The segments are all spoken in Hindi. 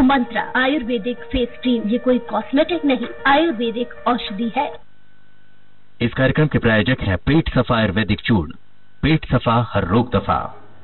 मंत्र आयुर्वेदिक फेस क्रीम, ये कोई कॉस्मेटिक नहीं, आयुर्वेदिक औषधि है। इस कार्यक्रम के प्रायोजक हैं पेट सफा आयुर्वेदिक चूर्ण, पेट सफा हर रोग दफा।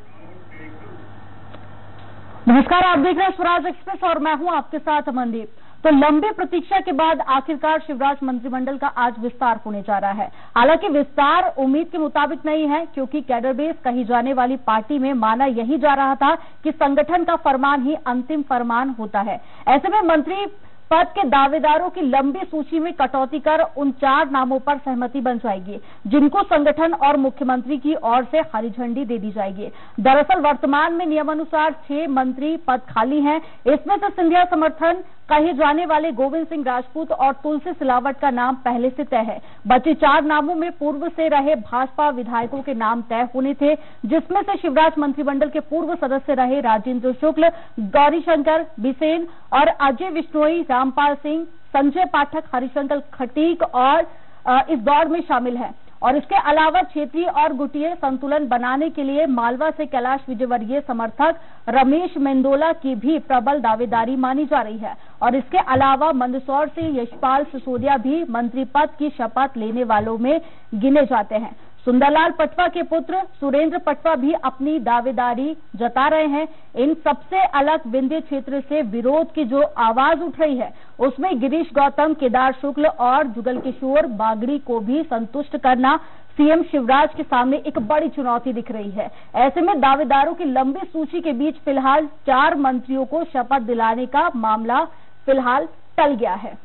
नमस्कार, आप देख रहे हैं स्वराज एक्सप्रेस और मैं हूं आपके साथ अमनदीप। तो लंबी प्रतीक्षा के बाद आखिरकार शिवराज मंत्रिमंडल का आज विस्तार होने जा रहा है। हालांकि विस्तार उम्मीद के मुताबिक नहीं है, क्योंकि कैडर बेस कही जाने वाली पार्टी में माना यही जा रहा था कि संगठन का फरमान ही अंतिम फरमान होता है। ऐसे में मंत्री पद के दावेदारों की लंबी सूची में कटौती कर उन 4 नामों पर सहमति बन जाएगी, जिनको संगठन और मुख्यमंत्री की ओर से हरी झंडी दे दी जाएगी। दरअसल वर्तमान में नियमानुसार 6 मंत्री पद खाली हैं। इसमें से सिंधिया समर्थन कहे जाने वाले गोविंद सिंह राजपूत और तुलसी सिलावट का नाम पहले से तय है। बचे 4 नामों में पूर्व से रहे भाजपा विधायकों के नाम तय होने थे, जिसमें से शिवराज मंत्रिमंडल के पूर्व सदस्य रहे राजेंद्र शुक्ल, गौरीशंकर बिसेन और अजय विश्नोई, रामपाल सिंह, संजय पाठक, हरिशंकर खटीक और इस दौड़ में शामिल हैं। और इसके अलावा क्षेत्रीय और गुटीय संतुलन बनाने के लिए मालवा से कैलाश विजयवर्गीय समर्थक रमेश मेंदोला की भी प्रबल दावेदारी मानी जा रही है। और इसके अलावा मंदसौर से यशपाल सिसोदिया भी मंत्री पद की शपथ लेने वालों में गिने जाते हैं। सुंदरलाल पटवा के पुत्र सुरेंद्र पटवा भी अपनी दावेदारी जता रहे हैं। इन सबसे अलग विंध्य क्षेत्र से विरोध की जो आवाज उठ रही है, उसमें गिरीश गौतम, केदार शुक्ल और जुगल किशोर बागड़ी को भी संतुष्ट करना सीएम शिवराज के सामने एक बड़ी चुनौती दिख रही है। ऐसे में दावेदारों की लंबी सूची के बीच फिलहाल 4 मंत्रियों को शपथ दिलाने का मामला फिलहाल टल गया है।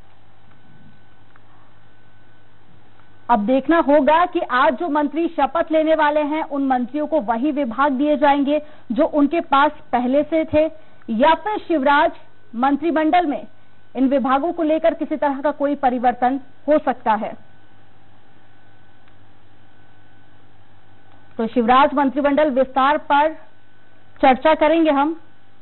अब देखना होगा कि आज जो मंत्री शपथ लेने वाले हैं, उन मंत्रियों को वही विभाग दिए जाएंगे जो उनके पास पहले से थे, या फिर शिवराज मंत्रिमंडल में इन विभागों को लेकर किसी तरह का कोई परिवर्तन हो सकता है। तो शिवराज मंत्रिमंडल विस्तार पर चर्चा करेंगे हम।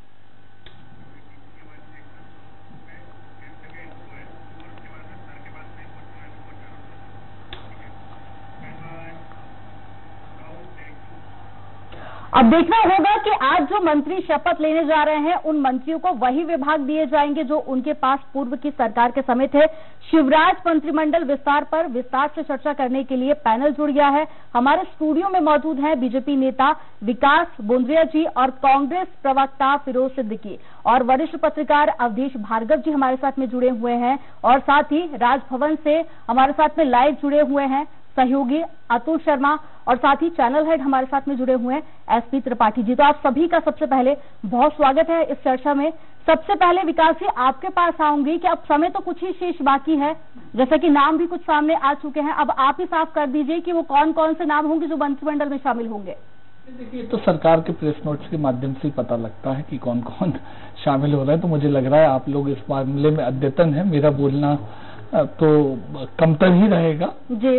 अब देखना होगा कि आज जो मंत्री शपथ लेने जा रहे हैं, उन मंत्रियों को वही विभाग दिए जाएंगे जो उनके पास पूर्व की सरकार के समय थे। शिवराज मंत्रिमंडल विस्तार पर विस्तार से चर्चा करने के लिए पैनल जुड़ गया है। हमारे स्टूडियो में मौजूद हैं बीजेपी नेता विकास बोंद्रिया जी और कांग्रेस प्रवक्ता फिरोज सिद्दीकी और वरिष्ठ पत्रकार अवधेश भार्गव जी हमारे साथ में जुड़े हुए हैं। और साथ ही राजभवन से हमारे साथ में लाइव जुड़े हुए हैं सहयोगी अतुल शर्मा और साथ ही चैनल हेड हमारे साथ में जुड़े हुए हैं एसपी त्रिपाठी जी। तो आप सभी का सबसे पहले बहुत स्वागत है इस चर्चा में। सबसे पहले विकास जी, आपके पास आऊंगी कि अब समय तो कुछ ही शेष बाकी है, जैसा कि नाम भी कुछ सामने आ चुके हैं। अब आप ही साफ कर दीजिए कि वो कौन कौन से नाम होंगे जो मंत्रिमंडल में शामिल होंगे। देखिए, तो सरकार के प्रेस नोट्स के माध्यम से पता लगता है कि कौन कौन शामिल हो रहा है। तो मुझे लग रहा है आप लोग इस मामले में अद्यतन है, मेरा बोलना तो कमतर ही रहेगा जी।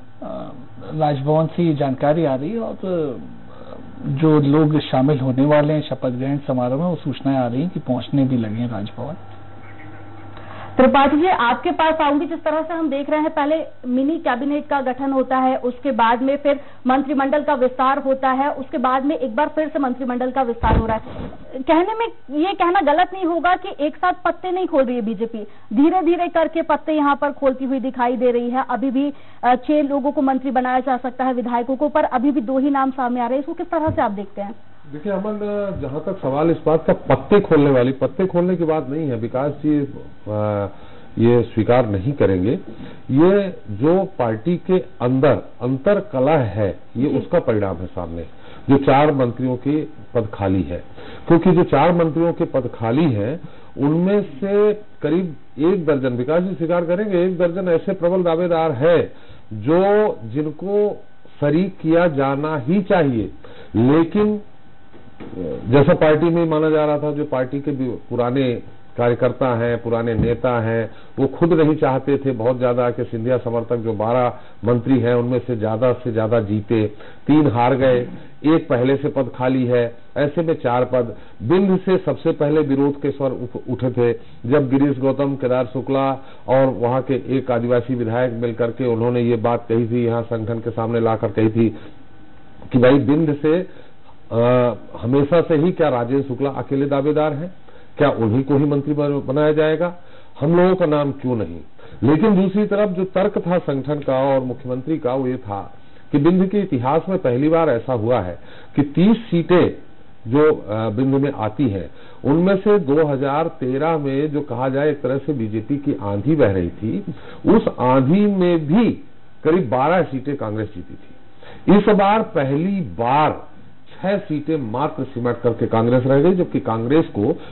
राजभवन से ये जानकारी आ रही है और जो लोग शामिल होने वाले हैं शपथ ग्रहण समारोह में, वो सूचनाएं आ रही हैं कि पहुंचने भी लगे हैं राजभवन। त्रिपाठी जी, आपके पास आऊंगी। जिस तरह से हम देख रहे हैं, पहले मिनी कैबिनेट का गठन होता है, उसके बाद में फिर मंत्रिमंडल का विस्तार होता है, उसके बाद में एक बार फिर से मंत्रिमंडल का विस्तार हो रहा है। कहने में ये कहना गलत नहीं होगा कि एक साथ पत्ते नहीं खोल रही है बीजेपी, धीरे धीरे करके पत्ते यहाँ पर खोलती हुई दिखाई दे रही है। अभी भी 6 लोगों को मंत्री बनाया जा सकता है, विधायकों को, पर अभी भी 2 ही नाम सामने आ रहे हैं। इसको किस तरह से आप देखते हैं? देखिए अमन, जहां तक सवाल इस बात का पत्ते खोलने की बात नहीं है, विकास जी ये स्वीकार नहीं करेंगे। ये जो पार्टी के अंदर अंतर कलह है, ये उसका परिणाम है सामने, जो 4 मंत्रियों के पद खाली है। क्योंकि जो 4 मंत्रियों के पद खाली हैं, उनमें से करीब 1 दर्जन, विकास जी स्वीकार करेंगे, 1 दर्जन ऐसे प्रबल दावेदार है जिनको शरीक किया जाना ही चाहिए। लेकिन जैसा पार्टी में माना जा रहा था, जो पार्टी के पुराने कार्यकर्ता हैं, पुराने नेता हैं, वो खुद नहीं चाहते थे बहुत ज्यादा कि सिंधिया समर्थक जो 12 मंत्री हैं उनमें से ज्यादा जीते, 3 हार गए, 1 पहले से पद खाली है। ऐसे में 4 पद। बिंद से सबसे पहले विरोध के स्वर उठे थे, जब गिरीश गौतम, केदार शुक्ला और वहां के एक आदिवासी विधायक मिलकर के उन्होंने ये बात कही थी, यहाँ संगठन के सामने लाकर कही थी कि भाई बिंद से हमेशा से ही क्या राजेंद्र शुक्ला अकेले दावेदार हैं? क्या उन्हीं को ही मंत्री बनाया जाएगा? हम लोगों का नाम क्यों नहीं? लेकिन दूसरी तरफ जो तर्क था संगठन का और मुख्यमंत्री का वो ये था कि बिंद के इतिहास में पहली बार ऐसा हुआ है कि 30 सीटें जो बिंद में आती हैं उनमें से 2013 में जो कहा जाए एक तरह से बीजेपी की आंधी बह रही थी, उस आंधी में भी करीब 12 सीटें कांग्रेस जीती थी। इस बार पहली बार 6 सीटें मात्र सिमट करके कांग्रेस रह गई, जबकि कांग्रेस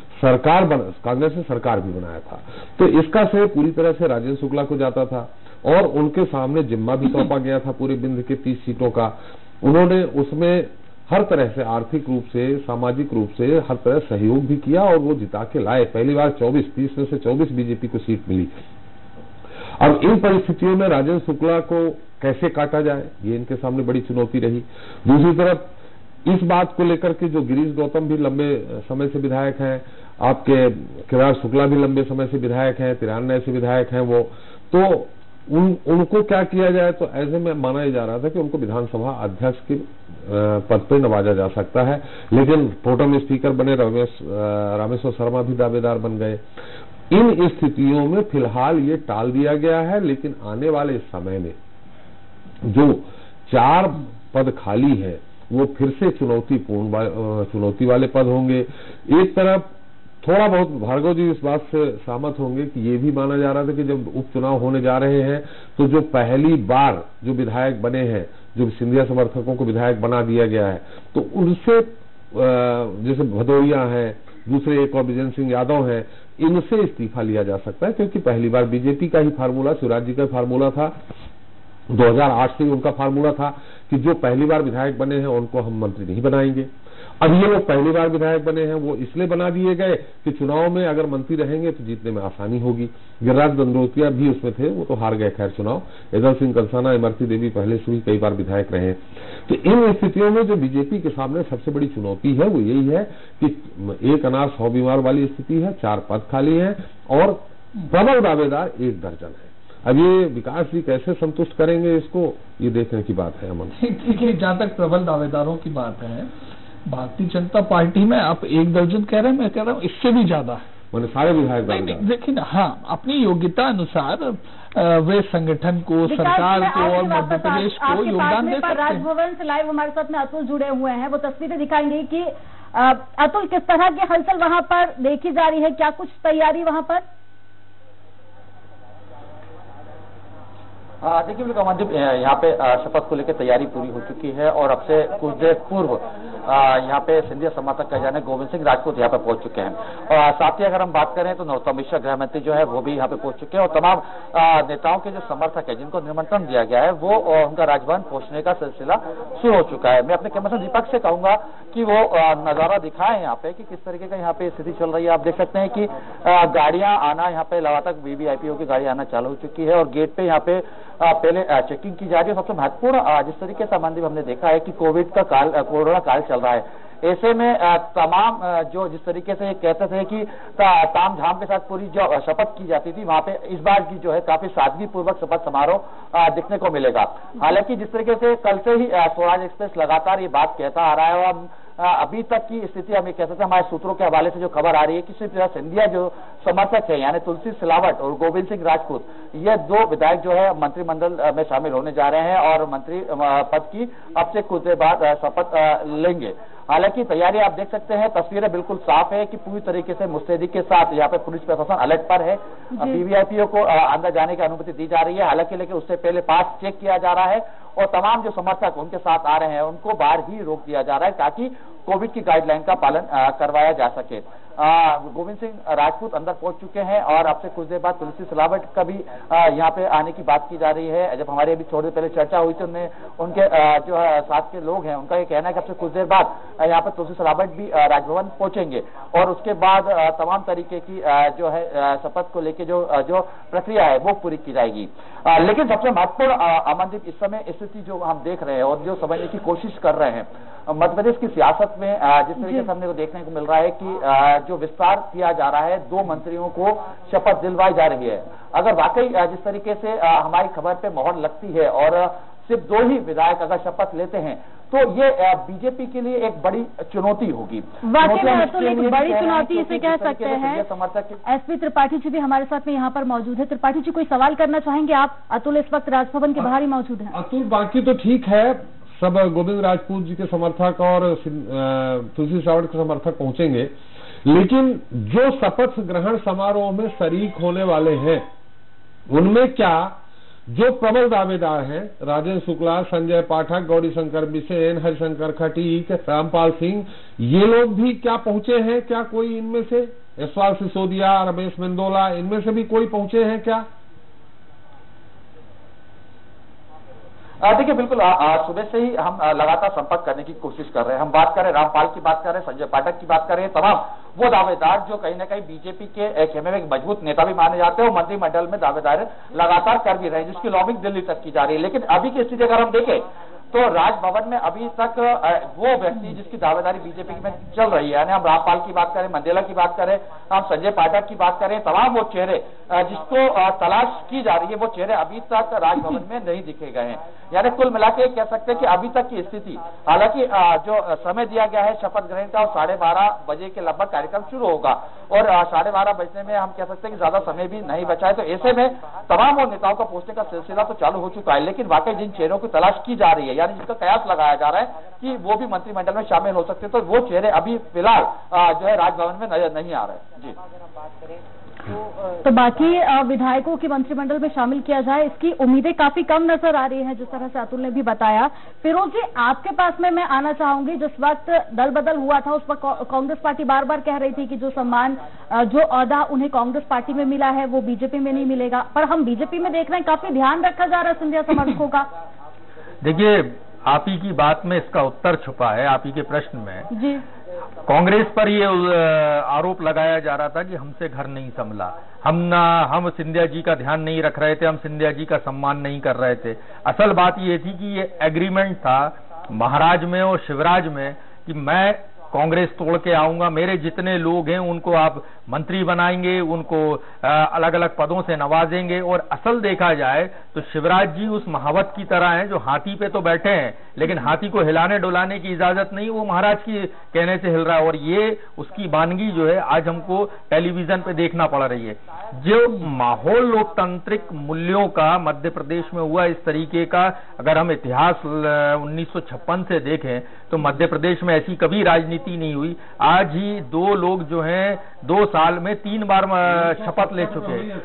ने सरकार भी बनाया था। तो इसका श्रेय पूरी तरह से राजेंद्र शुक्ला को जाता था और उनके सामने जिम्मा भी सौंपा गया था पूरे बिंद के 30 सीटों का। उन्होंने उसमें हर तरह से आर्थिक रूप से, सामाजिक रूप से हर तरह सहयोग भी किया और वो जिता के लाए। पहली बार 30 में से 24 बीजेपी को सीट मिली। अब इन परिस्थितियों में राजेंद्र शुक्ला को कैसे काटा जाए, ये इनके सामने बड़ी चुनौती रही। दूसरी तरफ इस बात को लेकर के जो गिरीश गौतम भी लंबे समय से विधायक हैं, आपके केदार शुक्ला भी लंबे समय से विधायक हैं, 93 से विधायक हैं वो, तो उनको क्या किया जाए? तो ऐसे में माना जा रहा था कि उनको विधानसभा अध्यक्ष के पद पर नवाजा जा सकता है, लेकिन प्रोटेम स्पीकर बने रामेश्वर शर्मा भी दावेदार बन गए। इन स्थितियों में फिलहाल ये टाल दिया गया है, लेकिन आने वाले समय में जो 4 पद खाली है वो फिर से चुनौती वाले पद होंगे। एक तरफ थोड़ा बहुत भार्गव जी इस बात से सहमत होंगे कि ये भी माना जा रहा था कि जब उपचुनाव होने जा रहे हैं तो जो पहली बार जो विधायक बने हैं, जो सिंधिया समर्थकों को विधायक बना दिया गया है, तो उनसे जैसे भदौरिया हैं, दूसरे एक और विजेंद्र सिंह यादव हैं, इनसे इस्तीफा लिया जा सकता है, क्योंकि पहली बार बीजेपी का ही फार्मूला, शिवराज जी का फार्मूला था, 2008 से उनका फार्मूला था कि जो पहली बार विधायक बने हैं उनको हम मंत्री नहीं बनाएंगे। अब ये लोग पहली बार विधायक बने हैं, वो इसलिए बना दिए गए कि चुनाव में अगर मंत्री रहेंगे तो जीतने में आसानी होगी। गिरिराज दंडोतिया भी उसमें थे, वो तो हार गए खैर चुनाव। एदल सिंह कंसाना, इमरती देवी पहले से भी कई बार विधायक रहे। तो इन स्थितियों में जो बीजेपी के सामने सबसे बड़ी चुनौती है वो यही है कि एक अनार 100 बीमार वाली स्थिति है, 4 पद खाली हैं और प्रबल दावेदार 1 दर्जन है। अब ये विकास जी कैसे संतुष्ट करेंगे इसको, ये देखने की बात है। अमन, देखिए, जहां तक प्रबल दावेदारों की बात है, भारतीय जनता पार्टी में आप 1 दर्जन कह रहे हैं, मैं कह रहा हूँ इससे भी ज्यादा है। मैंने सारे विधायक देखिए ना, हाँ, अपनी योग्यता अनुसार वे संगठन को, सरकार को और मध्य प्रदेश को योगदान दे सकते हैं। राजभवन से लाइव हमारे साथ में अतुल जुड़े हुए हैं, वो तस्वीरें दिखाएंगे कि अतुल, किस तरह की हलचल वहां पर देखी जा रही है, क्या कुछ तैयारी वहां पर? देखिए बिल्कुल अमनदीप, यहाँ पे शपथ को लेकर तैयारी पूरी हो चुकी है और अब से कुछ देर पूर्व यहाँ पे सिंधिया समर्थक कहे जाने गोविंद सिंह राजपूत यहाँ पे पहुंच चुके हैं। और साथ ही अगर हम बात करें तो नरोत्तम मिश्रा गृह मंत्री जो है वो भी यहाँ पे पहुंच चुके हैं और तमाम नेताओं के जो समर्थक है जिनको निमंत्रण दिया गया है वो उनका राजभवन पहुंचने का सिलसिला शुरू हो चुका है। मैं अपने कैमरा दीपक से कहूंगा कि वो नजारा दिखाएं यहाँ पे कि किस तरीके का यहाँ पे स्थिति चल रही है। आप देख सकते हैं कि गाड़ियां आना यहाँ पे लगातार वीवीआईपी की गाड़ी आना चालू हो चुकी है और गेट पे यहाँ पे पहले चेकिंग की जा रही है। सबसे महत्वपूर्ण जिस तरीके से मंदिर हमने देखा है कि कोरोना काल चल रहा है, ऐसे में तमाम जो जिस तरीके से कहते थे कि ताम झाम के साथ पूरी जो शपथ की जाती थी, वहां पे इस बार की जो है काफी सादगी पूर्वक शपथ समारोह देखने को मिलेगा। हालांकि जिस तरीके से कल से ही स्वराज एक्सप्रेस लगातार ये बात कहता आ रहा है और अभी तक की स्थिति हम ये कहते थे, हमारे सूत्रों के हवाले से जो खबर आ रही है कि सिर्फ सिंधिया जो समर्थक है यानी तुलसी सिलावट और गोविंद सिंह राजपूत, ये 2 विधायक जो है मंत्रिमंडल में शामिल होने जा रहे हैं और मंत्री पद की अब से कुछ देर बाद शपथ लेंगे। हालांकि तैयारी आप देख सकते हैं, तस्वीरें बिल्कुल साफ है कि पूरी तरीके से मुस्तैदी के साथ यहाँ पे पुलिस प्रशासन अलर्ट पर है। वीवीआईपीओ को अंदर जाने की अनुमति दी जा रही है, हालांकि लेकिन उससे पहले पास चेक किया जा रहा है और तमाम जो समर्थक उनके साथ आ रहे हैं उनको बाहर ही रोक दिया जा रहा है ताकि कोविड की गाइडलाइन का पालन करवाया जा सके। गोविंद सिंह राजपूत अंदर पहुंच चुके हैं और अब से कुछ देर बाद तुलसी सिलावट का भी यहाँ पे आने की बात की जा रही है। जब हमारी अभी थोड़ी देर पहले चर्चा हुई थी उनके जो साथ के लोग हैं उनका ये कहना है कि अब से कुछ देर बाद यहाँ पे तुलसी सिलावट भी राजभवन पहुंचेंगे और उसके बाद तमाम तरीके की जो है शपथ को लेकर जो प्रक्रिया है वो पूरी की जाएगी। लेकिन सबसे महत्वपूर्ण अमनदीप इस समय स्थिति जो हम देख रहे हैं और जो समझने की कोशिश कर रहे हैं मध्य प्रदेश की सियासत में जिस तरीके से हमने को देखने को मिल रहा है कि जो विस्तार किया जा रहा है, 2 मंत्रियों को शपथ दिलवाई जा रही है। अगर वाकई जिस तरीके से हमारी खबर पे मोहर लगती है और सिर्फ 2 ही विधायक अगर शपथ लेते हैं तो ये बीजेपी के लिए एक बड़ी चुनौती होगी। वाकई में अतुल एक बड़ी चुनौती इसे कह सकते हैं। एसपी त्रिपाठी जी भी हमारे साथ में यहाँ पर मौजूद है। त्रिपाठी जी, कोई सवाल करना चाहेंगे आप? अतुल इस वक्त राजभवन के बाहर ही मौजूद है। अतुल, बाकी तो ठीक है, सब गोविंद राजपूत जी के समर्थक और तुलसी सावंत के समर्थक पहुंचेंगे, लेकिन जो शपथ ग्रहण समारोह में शरीक होने वाले हैं उनमें क्या जो प्रबल दावेदार हैं, राजेंद्र शुक्ला, संजय पाठक, गौरीशंकर बिसेन, हरिशंकर खटीक, रामपाल सिंह, ये लोग भी क्या पहुंचे हैं? क्या कोई इनमें से, यशपाल सिसोदिया, रमेश मेंदोला, इनमें से भी कोई पहुंचे हैं क्या? देखिए, बिल्कुल सुबह से ही हम लगातार संपर्क करने की कोशिश कर रहे हैं। हम बात करें रामपाल की, बात करें संजय पाठक की, बात करें तमाम वो दावेदार जो कहीं ना कहीं बीजेपी के खेमे में एक मजबूत नेता भी माने जाते हैं और मंत्रिमंडल में दावेदार लगातार कर भी रहे हैं, जिसकी लॉबिंग दिल्ली तक की जा रही है। लेकिन अभी की स्थिति अगर हम देखें तो राजभवन में अभी तक वो व्यक्ति जिसकी दावेदारी बीजेपी में चल रही है, यानी हम रामपाल की बात करें, मंडेला की बात करें, हम संजय पाठक की बात करें, तमाम वो चेहरे जिसको तलाश की जा रही है, वो चेहरे अभी तक राजभवन में नहीं दिखे गए हैं। यानी कुल मिला के कह सकते हैं कि अभी तक की स्थिति, हालांकि जो समय दिया गया है शपथ ग्रहण का, 12:30 बजे के लगभग कार्यक्रम शुरू होगा और 12:30 बजने में हम कह सकते हैं कि ज्यादा समय भी नहीं बचा है। तो ऐसे में तमाम वो नेताओं का पहुंचने का सिलसिला तो चालू हो चुका है, लेकिन वाकई जिन चेहरों की तलाश की जा रही है, यानी जिसका कयास लगाया जा रहा है कि वो भी मंत्रिमंडल में शामिल हो सकते हैं, तो वो चेहरे अभी फिलहाल जो है राजभवन में नजर नहीं आ रहे। जी, तो बाकी विधायकों की मंत्रिमंडल में शामिल किया जाए, इसकी उम्मीदें काफी कम नजर आ रही हैं, जिस तरह से अतुल ने भी बताया। फिरोज जी, आपके पास में मैं आना चाहूंगी। जिस वक्त दल बदल हुआ था उस वक्त कांग्रेस पार्टी बार बार कह रही थी कि जो सम्मान, जो ओहदा उन्हें कांग्रेस पार्टी में मिला है वो बीजेपी में नहीं मिलेगा, पर हम बीजेपी में देख रहे हैं काफी ध्यान रखा जा रहा है सिंधिया समर्थकों का। देखिए, आप ही की बात में इसका उत्तर छुपा है, आप ही के प्रश्न में। जी, कांग्रेस पर ये आरोप लगाया जा रहा था कि हमसे घर नहीं संभला, हम सिंधिया जी का ध्यान नहीं रख रहे थे, हम सिंधिया जी का सम्मान नहीं कर रहे थे। असल बात ये थी कि ये एग्रीमेंट था महाराज में और शिवराज में कि मैं कांग्रेस तोड़ के आऊंगा, मेरे जितने लोग हैं उनको आप मंत्री बनाएंगे, उनको अलग अलग पदों से नवाजेंगे। और असल देखा जाए तो शिवराज जी उस महावत की तरह हैं जो हाथी पे तो बैठे हैं लेकिन हाथी को हिलाने डुलाने की इजाजत नहीं, वो महाराज की कहने से हिल रहा है। और ये उसकी वानगी जो है आज हमको टेलीविजन पे देखना पड़ रही है। जो माहौल लोकतांत्रिक मूल्यों का मध्य प्रदेश में हुआ, इस तरीके का अगर हम इतिहास 1956 से देखें तो मध्य प्रदेश में ऐसी कभी राजनीति नहीं हुई। आज ही 2 लोग जो हैं 2 साल में 3 बार शपथ ले चुके हैं।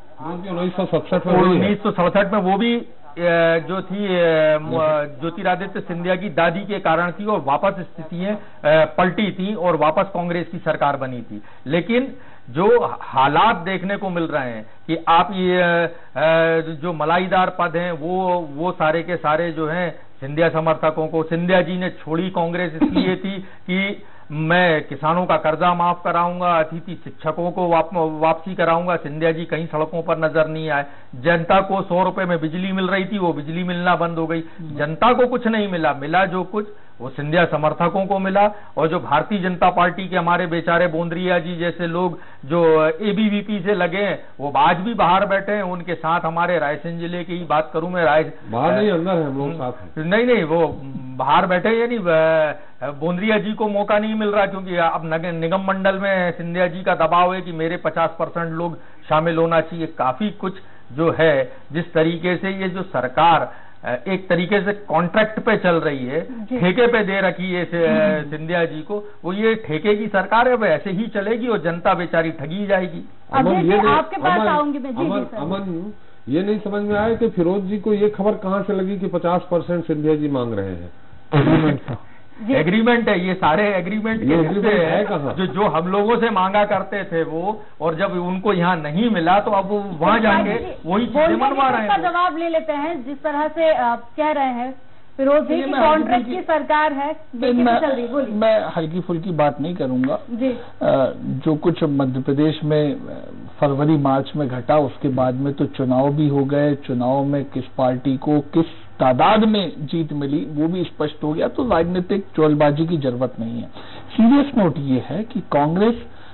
1967 में वो भी जो थी ज्योतिरादित्य सिंधिया की दादी के कारण थी और वापस स्थितियां पलटी थी और वापस कांग्रेस की सरकार बनी थी। लेकिन जो हालात देखने को मिल रहे हैं कि आप ये जो मलाईदार पद हैं वो सारे के सारे जो हैं सिंधिया समर्थकों को, सिंधिया जी ने छोड़ी कांग्रेस इसलिए थी कि मैं किसानों का कर्जा माफ कराऊंगा, अतिथि शिक्षकों को वापसी कराऊंगा। सिंधिया जी कहीं सड़कों पर नजर नहीं आए। जनता को 100 रुपए में बिजली मिल रही थी, वो बिजली मिलना बंद हो गई। जनता को कुछ नहीं मिला जो कुछ वो सिंधिया समर्थकों को मिला। और जो भारतीय जनता पार्टी के हमारे बेचारे बोंद्रिया जी जैसे लोग जो एबीवीपी से लगे हैं वो आज भी बाहर बैठे हैं। उनके साथ हमारे रायसेन जिले की ही बात करूं मैं, बाहर नहीं अंदर है हम लोग साथ हैं। नहीं वो बाहर बैठे, यानी बोंद्रिया जी को मौका नहीं मिल रहा क्योंकि अब निगम मंडल में सिंधिया जी का दबाव है कि मेरे 50% लोग शामिल होना चाहिए। काफी कुछ जो है जिस तरीके से ये जो सरकार एक तरीके से कॉन्ट्रैक्ट पे चल रही है, ठेके पे दे रखी है सिंधिया जी को, वो ये ठेके की सरकार है, वो ऐसे ही चलेगी और जनता बेचारी ठगी जाएगी। आपके पास आऊंगी मैं। अमन, ये नहीं समझ में आया कि फिरोज जी को ये खबर कहाँ से लगी कि 50% सिंधिया जी मांग रहे हैं? एग्रीमेंट है, ये सारे एग्रीमेंट के हिस्से है जो हम लोगों से मांगा करते थे वो, और जब उनको यहाँ नहीं मिला तो अब वो वहाँ जाके वही चीजें मनवा रहे हैं। जवाब ले लेते हैं जिस तरह से कह रहे हैं फिरोज जी की कॉन्ट्रैक्ट की सरकार है। मैं हल्की फुल्की बात नहीं करूंगा जी। जो कुछ मध्य प्रदेश में फरवरी मार्च में घटा उसके बाद में तो चुनाव भी हो गए। चुनाव में किस पार्टी को किस तादाद में जीत मिली वो भी स्पष्ट हो गया। तो राजनीतिक चोलबाजी की जरूरत नहीं है। सीरियस नोट ये है कि कांग्रेस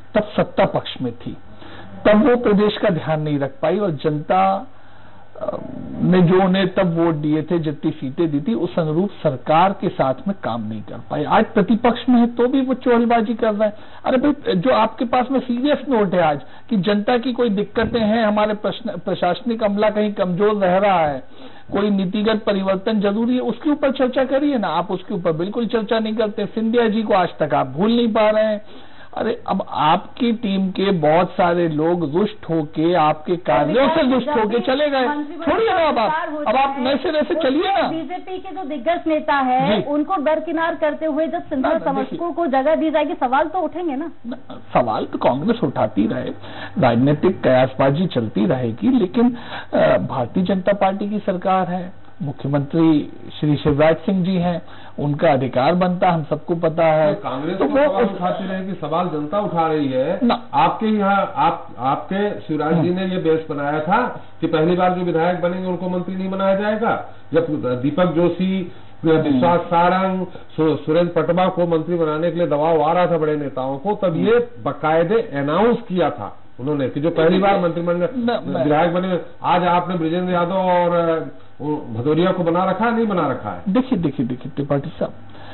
तब सत्ता पक्ष में थी, तब वो प्रदेश का ध्यान नहीं रख पाई और जनता ने जो उन्हें तब वोट दिए थे, जितनी सीटें दी थी, उस अनुरूप सरकार के साथ में काम नहीं कर पाई। आज प्रतिपक्ष में है तो भी वो चोलबाजी कर रहे हैं। अरे भाई, जो आपके पास में सीरियस नोट है आज कि जनता की कोई दिक्कतें हैं, हमारे प्रशासनिक अमला कहीं कमजोर रह रहा है, कोई नीतिगत परिवर्तन जरूरी है, उसके ऊपर चर्चा करिए ना। आप उसके ऊपर बिल्कुल चर्चा नहीं करते। सिंधिया जी को आज तक आप भूल नहीं पा रहे हैं। अरे अब आपकी टीम के बहुत सारे लोग रुष्ट होके, आपके कार्यों से रुष्ट होके चले गए। छोड़िए ना, अब आप नए सिरे से चलिए ना। बीजेपी के जो दिग्गज नेता है उनको दरकिनार करते हुए जब सिंधिया समर्थकों को जगह दी जाएगी, सवाल तो उठेंगे ना। सवाल तो कांग्रेस उठाती रहे, राजनीतिक कयासबाजी चलती रहेगी, लेकिन भारतीय जनता पार्टी की सरकार है, मुख्यमंत्री श्री शिवराज सिंह जी हैं, उनका अधिकार बनता, हम सबको पता है। तो कांग्रेस तो वो उठाती रहेगी, सवाल जनता उठा रही है ना। आपके यहाँ आपके शिवराज जी ने ये बेस बनाया था कि पहली बार जो विधायक बनेंगे उनको मंत्री नहीं बनाया जाएगा। जब दीपक जोशी, विश्वास सारंग, सुरेंद्र पटवा को मंत्री बनाने के लिए दबाव आ रहा था बड़े नेताओं को, तब ये बाकायदे अनाउंस किया था उन्होंने कि जो पहली बार मंत्रिमंडल विधायक बने। आज आपने ब्रिजेंद्र यादव और भदौरिया को बना रखा है, नहीं बना रखा है? देखिए त्रिपाठी साहब,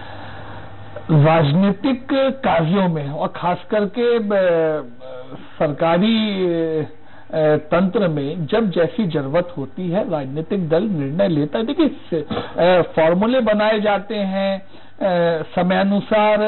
राजनीतिक कार्यों में और खास करके सरकारी तंत्र में जब जैसी जरूरत होती है, राजनीतिक दल निर्णय लेता है। देखिए, फॉर्मूले बनाए जाते हैं, समयानुसार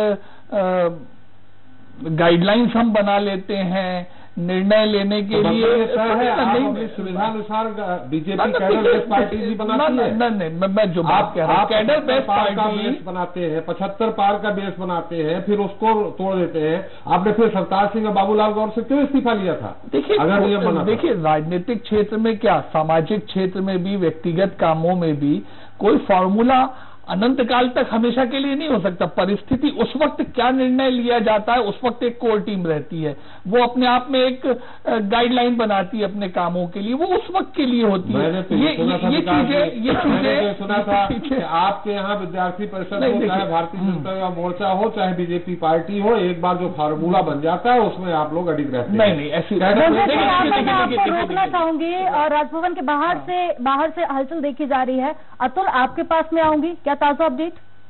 गाइडलाइंस हम बना लेते हैं निर्णय लेने के लिए। सुविधानुसार बीजेपी कैडर बेस्ड पार्टी भी बनाती है। नहीं, मैं जो बात कह रहा हूं, कैडर बेस्ड पार्टी बेस बनाते हैं, 75 पार का बेस बनाते हैं, फिर उसको तोड़ देते हैं। आपने फिर सरताज सिंह और बाबूलाल गौर से क्यों इस्तीफा लिया था? देखिए राजनीतिक क्षेत्र में क्या, सामाजिक क्षेत्र में भी, व्यक्तिगत कामों में भी कोई फॉर्मूला अनंत काल तक हमेशा के लिए नहीं हो सकता। परिस्थिति उस वक्त क्या निर्णय लिया जाता है, उस वक्त एक कोर टीम रहती है, वो अपने आप में एक गाइडलाइन बनाती है अपने कामों के लिए, वो उस वक्त के लिए होती है। ये चीजें सुना था कि आपके यहाँ विद्यार्थी परिषद हो, चाहे भारतीय जनता युवा मोर्चा हो, चाहे बीजेपी पार्टी हो, एक बार जो फार्मूला बन जाता है उसमें आप लोग अडिग रहते हैं। नहीं, ऐसी आपको रोकना चाहूंगी। और राजभवन के बाहर से हलचल देखी जा रही है। अतुल, आपके पास में आऊंगी, क्या ताजा अपडेट?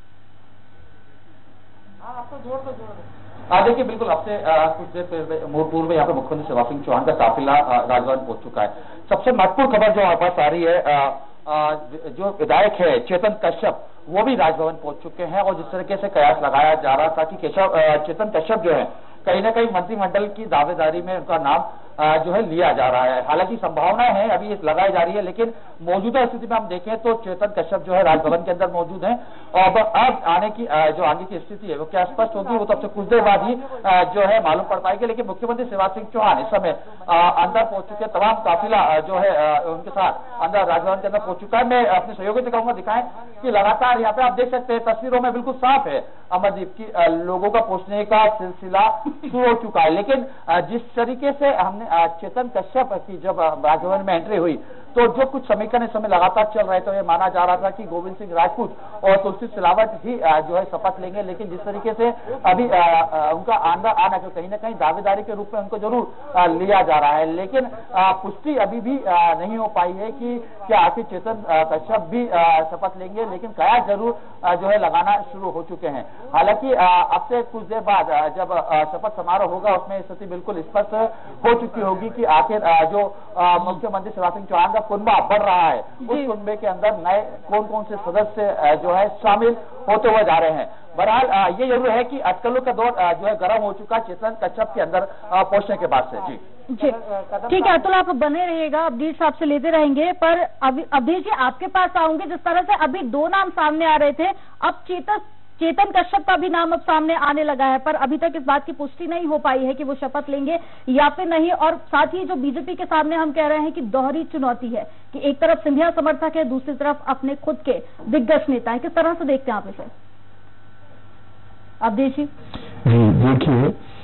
देखिए, बिल्कुल आपसे कुछ देर पूर्व यहाँ पे मुख्यमंत्री शिवराज सिंह चौहान का काफिला राजभवन पहुंच चुका है। सबसे महत्वपूर्ण खबर जो हमारे पास आ रही है, जो विधायक है चेतन कश्यप, वो भी राजभवन पहुंच चुके हैं। और जिस तरीके से कयास लगाया जा रहा था कि चेतन कश्यप जो है कहीं ना कहीं मंत्रिमंडल की दावेदारी में उनका नाम जो है लिया जा रहा है। हालांकि संभावनाएं हैं अभी लगाई जा रही है, लेकिन मौजूदा स्थिति में हम देखें तो चेतन कश्यप जो है राजभवन के अंदर मौजूद हैं। और अब आने की जो आगे की स्थिति है वो क्या स्पष्ट होगी, वो तो अब से कुछ देर बाद ही जो है मालूम पड़ पाएगी। लेकिन मुख्यमंत्री शिवराज सिंह चौहान इस समय अंदर पहुंच चुके हैं, तमाम काफिला जो है उनके साथ अंदर राजभवन के अंदर पहुंच चुका है। मैं अपने सहयोगी से कहूंगा दिखाएं कि लगातार यहाँ पे आप देख सकते हैं, तस्वीरों में बिल्कुल साफ है अमरदीप की लोगों का पहुंचने का सिलसिला शुरू हो चुका है। लेकिन जिस तरीके से हमने चेतन कश्यप की जब राजभवन में एंट्री हुई तो जो कुछ समीकरण इस समय लगातार चल रहे थे, ये माना जा रहा था कि गोविंद सिंह राजपूत और तुलसी सिलावट ही जो है शपथ लेंगे। लेकिन जिस तरीके से अभी उनका आना जो कहीं ना कहीं दावेदारी के रूप में उनको जरूर लिया जा रहा है, लेकिन पुष्टि अभी भी नहीं हो पाई है कि क्या आखिर चेतन कश्यप भी शपथ लेंगे। लेकिन कयास जरूर जो है लगाना शुरू हो चुके हैं। हालांकि अब से कुछ देर बाद जब शपथ समारोह होगा उसमें स्थिति बिल्कुल स्पष्ट हो चुकी होगी कि आखिर जो मुख्यमंत्री शिवराज सिंह चौहान का कुनबा बढ़ रहा है, उस कुनबे के अंदर नए कौन कौन से सदस्य जो है शामिल होते हुए जा रहे हैं। बहरहाल ये जरूर है कि अटकलों का दौर जो है गर्म हो चुका चेतन कश्यप के अंदर पहुंचने के बाद से। जी ठीक है अतुल, आप बने रहिएगा, अपडेट्स आपसे लेते रहेंगे। पर अभी जी आपके पास आऊंगे, जिस तरह से अभी दो नाम सामने आ रहे थे, अब चेतन कश्यप का भी नाम अब सामने आने लगा है, पर अभी तक इस बात की पुष्टि नहीं हो पाई है कि वो शपथ लेंगे या फिर नहीं। और साथ ही जो बीजेपी के सामने हम कह रहे हैं कि दोहरी चुनौती है कि एक तरफ सिंधिया समर्थक है, दूसरी तरफ अपने खुद के दिग्गज नेता है। किस तरह से देखते हैं आप इसे? अब देखिए देखिए,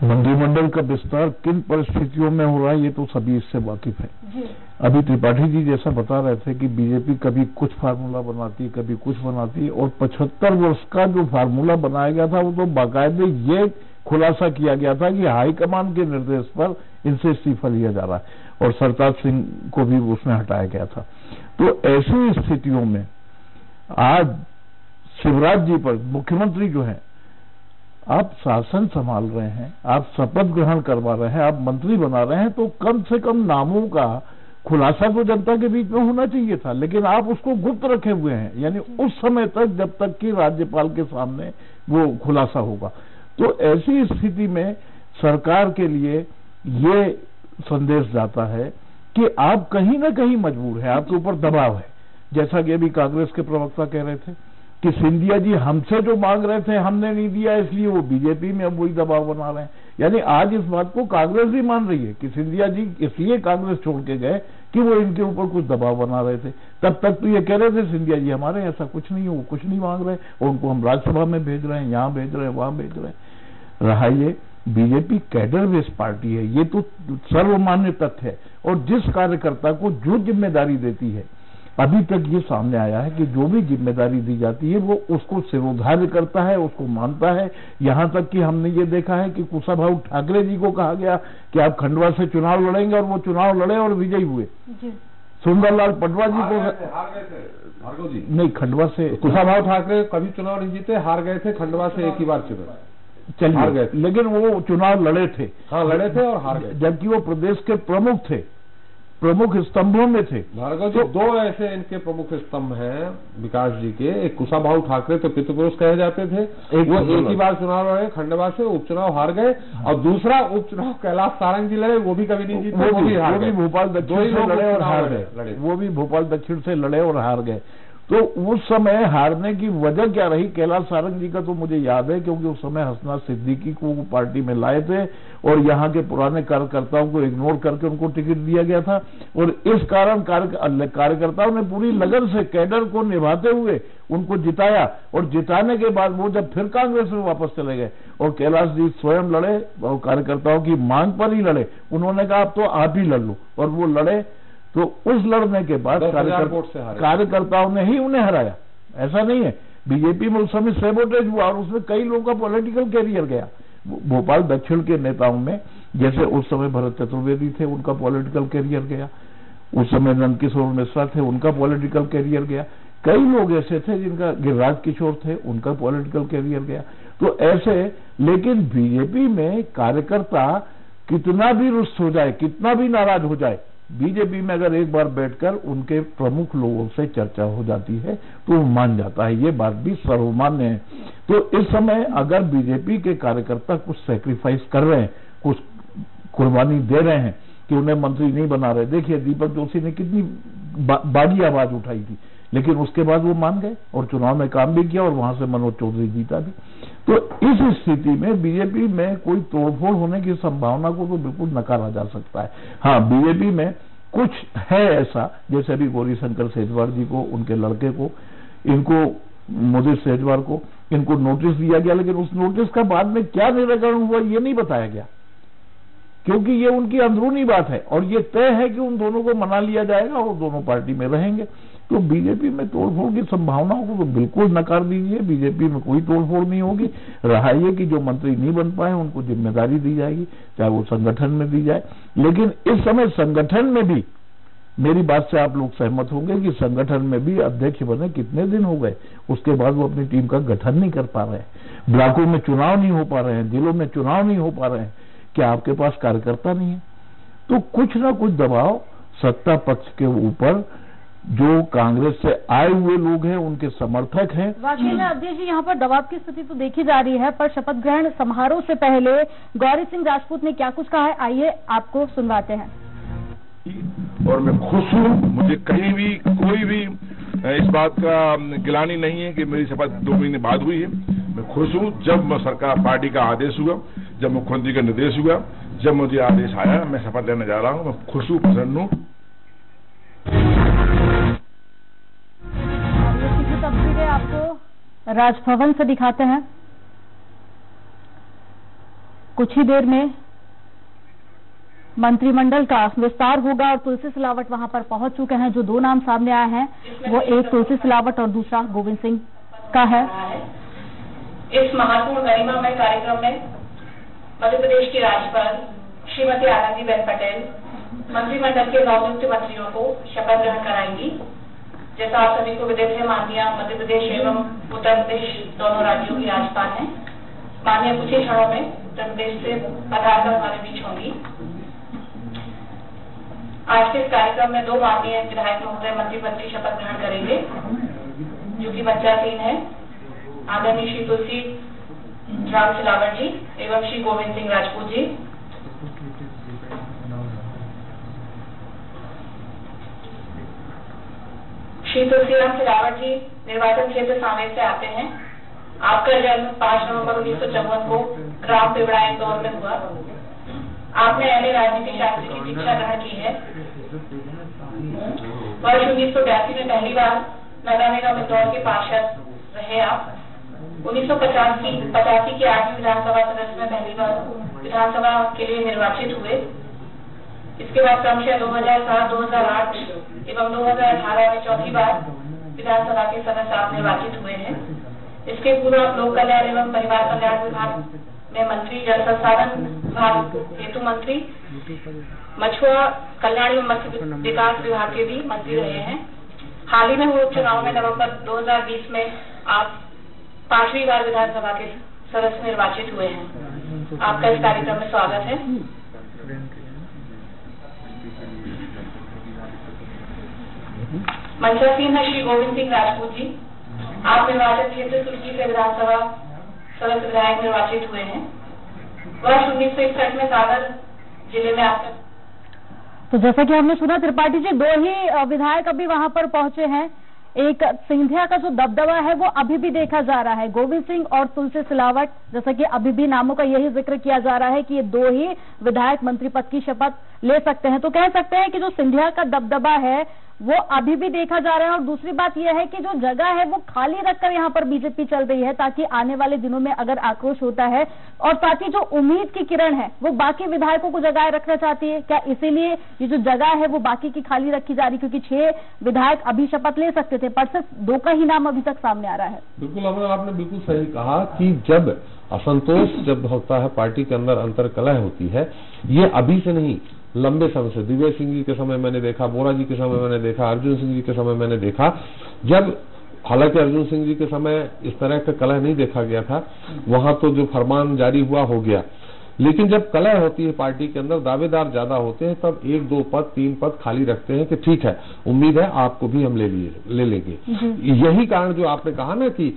मंत्रिमंडल का विस्तार किन परिस्थितियों में हो रहा है ये तो सभी इससे वाकिफ है। अभी त्रिपाठी जी जैसा बता रहे थे कि बीजेपी कभी कुछ फार्मूला बनाती, कभी कुछ बनाती, और 75 वर्ष का जो फार्मूला बनाया गया था वो तो बाकायदे ये खुलासा किया गया था कि हाईकमान के निर्देश पर इनसे इस्तीफा लिया जा रहा है, और सरताज सिंह को भी उसमें हटाया गया था। तो ऐसी स्थितियों में आज शिवराज जी पर, मुख्यमंत्री जो है, आप शासन संभाल रहे हैं, आप शपथ ग्रहण करवा रहे हैं, आप मंत्री बना रहे हैं, तो कम से कम नामों का खुलासा तो जनता के बीच में होना चाहिए था, लेकिन आप उसको गुप्त रखे हुए हैं, यानी उस समय तक जब तक कि राज्यपाल के सामने वो खुलासा होगा। तो ऐसी स्थिति में सरकार के लिए ये संदेश जाता है कि आप कहीं ना कहीं मजबूर है, आपके ऊपर दबाव है। जैसा कि अभी कांग्रेस के प्रवक्ता कह रहे थे कि सिंधिया जी हमसे जो मांग रहे थे हमने नहीं दिया, इसलिए वो बीजेपी में अब वही दबाव बना रहे हैं। यानी आज इस बात को कांग्रेस भी मान रही है कि सिंधिया जी इसलिए कांग्रेस छोड़ के गए कि वो इनके ऊपर कुछ दबाव बना रहे थे। तब तक तो ये कह रहे थे सिंधिया जी हमारे, ऐसा कुछ नहीं है, वो कुछ नहीं मांग रहे, और उनको हम राज्यसभा में भेज रहे हैं, यहाँ भेज रहे हैं, वहां भेज रहे हैं। रहा ये बीजेपी कैडर बेस्ड पार्टी है, ये तो सर्वमान्य तथ्य है, और जिस कार्यकर्ता को जो जिम्मेदारी देती है, अभी तक ये सामने आया है कि जो भी जिम्मेदारी दी जाती है वो उसको सिरोधार्य करता है, उसको मानता है। यहां तक कि हमने ये देखा है कि कुशाभाऊ ठाकरे जी को कहा गया कि आप खंडवा से चुनाव लड़ेंगे, और वो चुनाव लड़े और विजयी हुए। सुंदरलाल पटवा जी को भार्गव जी नहीं, खंडवा से कुशाभाऊ ठाकरे कभी चुनाव नहीं जीते, हार गए थे खंडवा से एक ही बार चुनाव, हार गए, लेकिन वो चुनाव लड़े थे। हाँ, लड़े थे और हार गए, जबकि वो प्रदेश के प्रमुख थे, प्रमुख स्तंभों में थे। भार्गव जी, दो ऐसे इनके प्रमुख स्तंभ हैं विकास जी के, एक कुशाभाऊ ठाकरे तो पितृपुरुष कहे जाते थे, एक ही बार चुनाव लड़े, खंडवा से उपचुनाव हार गए, और दूसरा उपचुनाव कैलाश सारंग जी लड़े, वो भी कभी नहीं जीते, वो भी भोपाल दक्षिण से लड़े और हार गए, वो भी भोपाल दक्षिण से लड़े और हार गए। तो उस समय हारने की वजह क्या रही, कैलाश सारंग जी का तो मुझे याद है, क्योंकि उस समय हसनाथ सिद्दीकी को वो पार्टी में लाए थे, और यहाँ के पुराने कार्यकर्ताओं को इग्नोर करके उनको टिकट दिया गया था, और इस कारण कार्यकर्ताओं ने पूरी लगन से कैडर को निभाते हुए उनको जिताया, और जिताने के बाद वो जब फिर कांग्रेस में वापस चले गए, और कैलाश जी स्वयं लड़े, और कार्यकर्ताओं की मांग पर ही लड़े। उन्होंने कहा अब तो आप ही लड़ लो, और वो लड़े। तो उस लड़ने के बाद कार्यकर्ताओं ने ही उन्हें हराया, ऐसा नहीं है। बीजेपी में उस समय सैबोटेज हुआ, और उसमें कई लोगों का पॉलिटिकल कैरियर गया। भोपाल दक्षिण के नेताओं में जैसे उस समय भरत चतुर्वेदी थे, उनका पॉलिटिकल कैरियर गया। उस समय नंदकिशोर मिश्रा थे, उनका पॉलिटिकल कैरियर गया। कई लोग ऐसे थे जिनका, गिरिराज किशोर थे, उनका पॉलिटिकल कैरियर गया। तो ऐसे, लेकिन बीजेपी में कार्यकर्ता कितना भी रुष्ट हो जाए, कितना भी नाराज हो जाए, बीजेपी में अगर एक बार बैठकर उनके प्रमुख लोगों से चर्चा हो जाती है तो वो मान जाता है। ये बात भी सर्वमान्य है। तो इस समय अगर बीजेपी के कार्यकर्ता कुछ सैक्रिफाइस कर रहे हैं, कुछ कुर्बानी दे रहे हैं कि उन्हें मंत्री नहीं बना रहे, देखिए दीपक जोशी ने कितनी बागी आवाज उठाई थी, लेकिन उसके बाद वो मान गए और चुनाव में काम भी किया, और वहां से मनोज चौधरी जीता भी। तो इस स्थिति में बीजेपी में कोई तोड़फोड़ होने की संभावना को तो बिल्कुल नकारा जा सकता है। हाँ, बीजेपी में कुछ है ऐसा, जैसे अभी गौरीशंकर सेजवार जी को, उनके लड़के को, इनको मोदी सेजवार को, इनको नोटिस दिया गया, लेकिन उस नोटिस का बाद में क्या निराकरण हुआ ये नहीं बताया गया, क्योंकि ये उनकी अंदरूनी बात है, और ये तय है कि उन दोनों को मना लिया जाएगा और दोनों पार्टी में रहेंगे। तो बीजेपी में तोड़फोड़ की संभावनाओं को तो बिल्कुल नकार दीजिए, बीजेपी में कोई तोड़फोड़ नहीं होगी। रहा ये कि जो मंत्री नहीं बन पाए उनको जिम्मेदारी दी जाएगी, चाहे वो संगठन में दी जाए। लेकिन इस समय संगठन में भी, मेरी बात से आप लोग सहमत होंगे कि संगठन में भी अध्यक्ष बने कितने दिन हो गए, उसके बाद वो अपनी टीम का गठन नहीं कर पा रहे हैं, ब्लॉकों में चुनाव नहीं हो पा रहे हैं, जिलों में चुनाव नहीं हो पा रहे हैं। क्या आपके पास कार्यकर्ता नहीं है? तो कुछ ना कुछ दबाव सत्ता पक्ष के ऊपर, जो कांग्रेस से आए हुए लोग हैं, उनके समर्थक हैं। वाकई में अध्यक्ष जी, यहाँ पर दबाव की स्थिति तो देखी जा रही है, पर शपथ ग्रहण समारोह से पहले गौरी सिंह राजपूत ने क्या कुछ कहा है, आइए आपको सुनवाते हैं। और मैं खुश हूँ, मुझे कहीं भी कोई भी इस बात का गिलानी नहीं है कि मेरी शपथ 2 महीने बाद हुई है। मैं खुश हूँ। जब सरकार पार्टी का आदेश हुआ, जब मुख्यमंत्री का निर्देश हुआ, जब मुझे आदेश आया, मैं शपथ लेने जा रहा हूँ। मैं खुश हूँ, प्रसन्न हूँ। तस्वीरें आपको राजभवन से दिखाते हैं। कुछ ही देर में मंत्रिमंडल का विस्तार होगा और तुलसी सिलावट वहां पर पहुंच चुके हैं। जो दो नाम सामने आए हैं वो एक तुलसी सिलावट और दूसरा गोविंद सिंह का है। इस महत्वपूर्ण गरिमामय कार्यक्रम में मध्य प्रदेश की राज्यपाल श्रीमती आनंदीबेन पटेल मंत्रिमंडल के नवनियुक्त मंत्रियों को शपथ ग्रहण कराएंगी। जैसा आप सभी को विदित है, माननीय मध्य प्रदेश एवं उत्तर प्रदेश दोनों राज्यों की राज्यपाल हैं। माननीय कुछ ही क्षणों में उत्तर प्रदेश से पधारकर हमारे बीच होंगी। आज के इस कार्यक्रम में दो माननीय विधायक महोदय मंत्री पद की शपथ ग्रहण करेंगे, जो कि मंचासीन है आदरणीय श्री तुलसी राम सिलावट जी एवं श्री गोविंद सिंह राजपूत जी। श्री तुलसीराम सिलावट जी निर्वाचन क्षेत्र सांवेर से आते हैं। आपका जन्म 5 नवंबर 1954 को ग्राम पिवड़ा इंदौर में हुआ। आपने एमए राजनीति शास्त्र की शिक्षा ग्रहण की है। वर्ष 1982 में पहली बार नगर निगम इंदौर के पार्षद रहे आप। 1985 की 8वीं विधानसभा सदस्य में पहली बार विधानसभा के लिए निर्वाचित हुए। इसके बाद क्रमशः 2007, 2008 एवं 2018 में चौथी बार विधानसभा के सदस्य आप निर्वाचित हुए हैं। इसके पूर्व आप लोक कल्याण एवं परिवार कल्याण विभाग में मंत्री, जल संसाधन विभाग हेतु मंत्री, मछुआ कल्याण एवं मत्स्य विकास विभाग के भी मंत्री रहे हैं। हाल ही में हुए उपचुनाव में नवंबर 2020 में आप 5वीं बार विधानसभा के सदस्य निर्वाचित हुए हैं। आपका इस कार्यक्रम में स्वागत है। मंचासीन है श्री गोविंद सिंह राजपूत जी। आप निर्वाचन क्षेत्र सुर्खी से विधानसभा सदस्य विधायक निर्वाचित हुए हैं। वर्ष 1961 में सागर जिले में आपका। तो जैसा कि हमने सुना त्रिपाठी जी, दो ही विधायक अभी वहां पर पहुंचे हैं। एक सिंधिया का जो दबदबा है वो अभी भी देखा जा रहा है। गोविंद सिंह और तुलसी सिलावट, जैसा कि अभी भी नामों का यही जिक्र किया जा रहा है कि ये दो ही विधायक मंत्री पद की शपथ ले सकते हैं। तो कह सकते हैं कि जो सिंधिया का दबदबा है वो अभी भी देखा जा रहा है। और दूसरी बात यह है कि जो जगह है वो खाली रखकर यहाँ पर बीजेपी चल रही है, ताकि आने वाले दिनों में अगर आक्रोश होता है, और साथ ही जो उम्मीद की किरण है वो बाकी विधायकों को जगाए रखना चाहती है। क्या इसीलिए ये जो जगह है वो बाकी की खाली रखी जा रही, क्योंकि 6 विधायक अभी शपथ ले सकते थे पर सिर्फ 2 का ही नाम अभी तक सामने आ रहा है। बिल्कुल, आपने बिल्कुल सही कहा कि जब असंतोष जब होता है, पार्टी के अंदर अंतर्कलह होती है, ये अभी से नहीं, लंबे समय से, दिग्विजय सिंह जी के समय मैंने देखा, बोरा जी के समय मैंने देखा, अर्जुन सिंह जी के समय मैंने देखा। जब हालांकि अर्जुन सिंह जी के समय इस तरह का कलह नहीं देखा गया था, वहां तो जो फरमान जारी हुआ हो गया, लेकिन जब कलह होती है पार्टी के अंदर, दावेदार ज्यादा होते हैं, तब 1, 2 पद 3 पद खाली रखते हैं कि ठीक है, उम्मीद है आपको भी हम ले लेंगे। यही कारण जो आपने कहा ना कि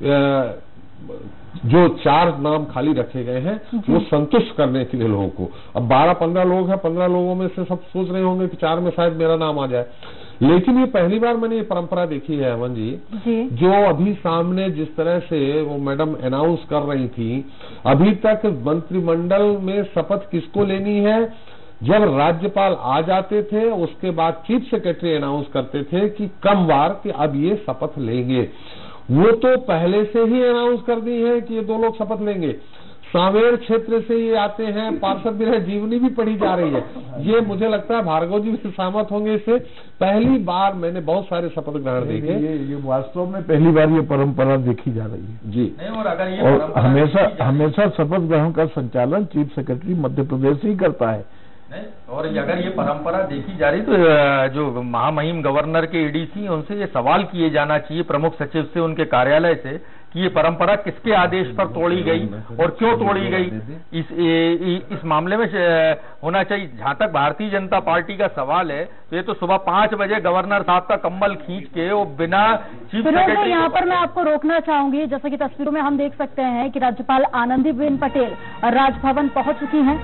जो 4 नाम खाली रखे गए हैं वो संतुष्ट करने के लिए लोगों को। अब 12-15 लोग हैं, 15 लोगों में से सब सोच रहे होंगे कि 4 में शायद मेरा नाम आ जाए, लेकिन ये पहली बार मैंने ये परंपरा देखी है अमन जी, जो अभी सामने जिस तरह से वो मैडम अनाउंस कर रही थी, अभी तक मंत्रिमंडल में शपथ किसको लेनी है, जब राज्यपाल आ जाते थे उसके बाद चीफ सेक्रेटरी अनाउंस करते थे कि कम बार कि अब ये शपथ लेंगे। वो तो पहले से ही अनाउंस कर दी है कि ये 2 लोग शपथ लेंगे। सांवेर क्षेत्र से ये आते हैं, पार्षद भी रहे, जीवनी भी पढ़ी जा रही है। ये मुझे लगता है भार्गव जी भी सहमत होंगे इससे। पहली बार मैंने बहुत सारे शपथ ग्रहण देखे। ये वास्तव में पहली बार ये परंपरा देखी जा रही है जी। और अगर ये हमेशा शपथ ग्रहण का संचालन चीफ सेक्रेटरी मध्य प्रदेश ही करता है। और अगर ये परंपरा देखी जा रही तो जो महामहिम गवर्नर के एडीसी, उनसे ये सवाल किए जाना चाहिए, प्रमुख सचिव से, उनके कार्यालय से, कि ये परंपरा किसके आदेश पर तोड़ी गई और क्यों तोड़ी गई। इस मामले में होना चाहिए। जहां तक भारतीय जनता पार्टी का सवाल है, तो ये तो सुबह 5 बजे गवर्नर साहब का कम्बल खींच के वो बिना चीफ सेक्रेटरी। यहाँ पर मैं आपको रोकना चाहूंगी, जैसा कि तस्वीरों में हम देख सकते हैं कि राज्यपाल आनंदीबेन पटेल राजभवन पहुंच चुकी हैं।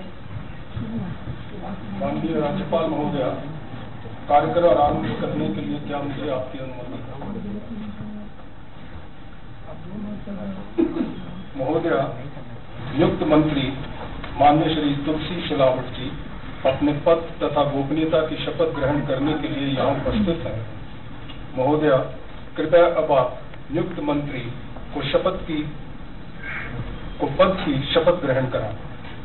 माननीय राज्यपाल महोदया, कार्यक्रम आरंभ करने के लिए क्या मुझे आपकी अनुमति? महोदया, नियुक्त मंत्री माननीय श्री तुलसी सिलावट जी अपने पद तथा गोपनीयता की शपथ ग्रहण करने के लिए यहाँ उपस्थित हैं। महोदया, कृपया अब आप नियुक्त मंत्री को पद की शपथ ग्रहण कराएं।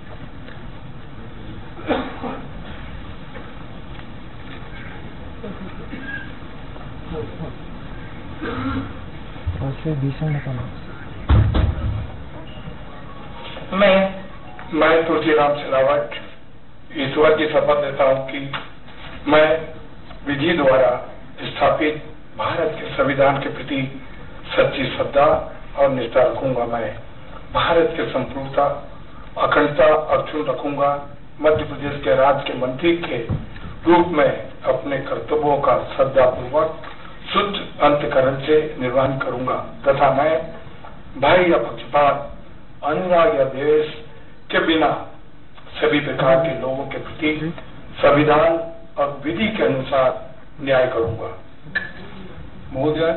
मैं तुलसीराम सिलावट ईश्वर की शपथ लेता हूँ कि मैं विधि द्वारा स्थापित भारत के संविधान के प्रति सच्ची श्रद्धा और निष्ठा रखूंगा। मैं भारत के संप्रभुता अखंडता अक्षुण्ण रखूंगा। मध्य प्रदेश के राज्य के मंत्री के रूप में अपने कर्तव्यों का श्रद्धापूर्वक शुद्ध अंतःकरण से निर्वहन करूंगा तथा मैं भय या पक्षपात, अनुराग या द्वेष के बिना सभी प्रकार के लोगों के प्रति संविधान और विधि के अनुसार न्याय करूंगा। महोदया,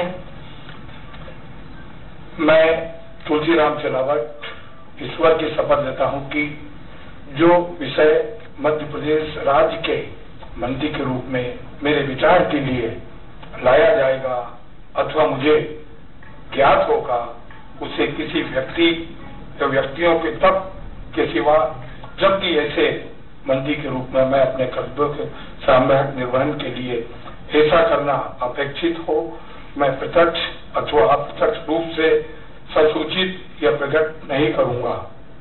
मैं तुलसीराम सिलावट ईश्वर की शपथ लेता हूं कि जो विषय मध्य प्रदेश राज्य के मंत्री के रूप में मेरे विचार के लिए लाया जाएगा अथवा मुझे ज्ञात होगा, उसे किसी व्यक्ति या व्यक्तियों के तब के सिवा, जबकि ऐसे मंत्री के रूप में मैं अपने कर्तव्यों के सामूहिक निर्वहन के लिए ऐसा करना अपेक्षित हो, मैं प्रत्यक्ष अथवा अप्रत्यक्ष रूप से संसूचित या प्रकट नहीं करूंगा।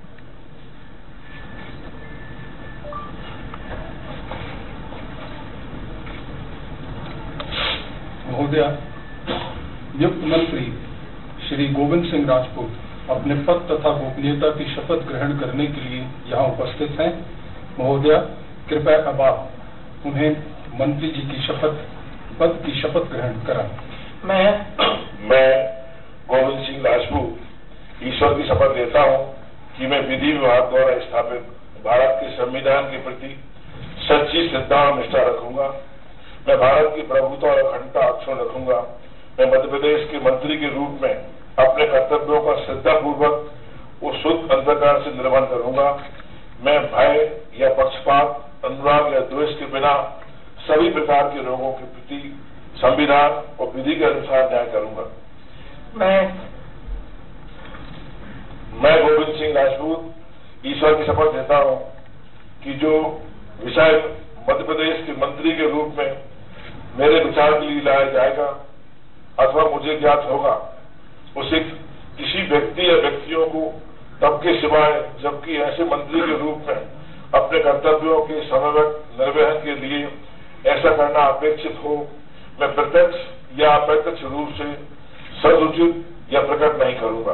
महोदया, नियुक्त मंत्री श्री गोविंद सिंह राजपूत अपने पद तथा गोपनीयता की शपथ ग्रहण करने के लिए यहाँ उपस्थित हैं। महोदया, कृपया अब आप उन्हें मंत्री जी की पद की शपथ ग्रहण कराएं। मैं गोविंद सिंह राजपूत ईश्वर की शपथ लेता हूँ कि मैं विधि विभाग द्वारा स्थापित भारत के संविधान के प्रति सच्ची श्रद्धा और निष्ठा रखूंगा। मैं भारत की प्रभुता और अखंडता अक्षुण्ण रखूंगा। मैं मध्य प्रदेश के मंत्री के रूप में अपने कर्तव्यों का श्रद्धापूर्वक और शुद्ध अंतःकरण से निर्वहन करूंगा। मैं भय या पक्षपात, अनुराग या द्वेष के बिना सभी प्रकार के लोगों के प्रति संविधान और विधि के अनुसार न्याय करूंगा। मैं गोविंद सिंह राजपूत ईश्वर की शपथ लेता हूं कि जो विषय मध्य प्रदेश के मंत्री के रूप में मेरे विचार के लिए लाया जाएगा अथवा मुझे ज्ञात होगा, उसे किसी व्यक्ति या व्यक्तियों को तब के सिवाय, जबकि ऐसे मंत्री के रूप में अपने कर्तव्यों के समयवत निर्वहन के लिए ऐसा करना अपेक्षित हो, मैं प्रत्यक्ष या अप्रत्यक्ष रूप से सदुचित या प्रकट नहीं करूंगा।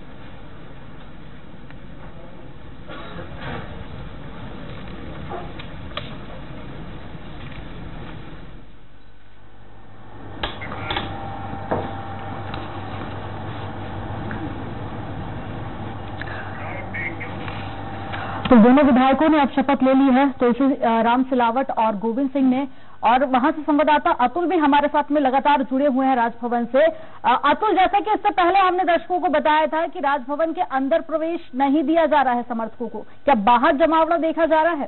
तो दोनों विधायकों ने अब शपथ ले ली है, तो इसे राम सिलावट और गोविंद सिंह ने। और वहां से संवाददाता अतुल भी हमारे साथ में लगातार जुड़े हुए हैं राजभवन से। अतुल, जैसा कि इससे पहले हमने दर्शकों को बताया था कि राजभवन के अंदर प्रवेश नहीं दिया जा रहा है समर्थकों को, क्या बाहर जमावड़ा देखा जा रहा है?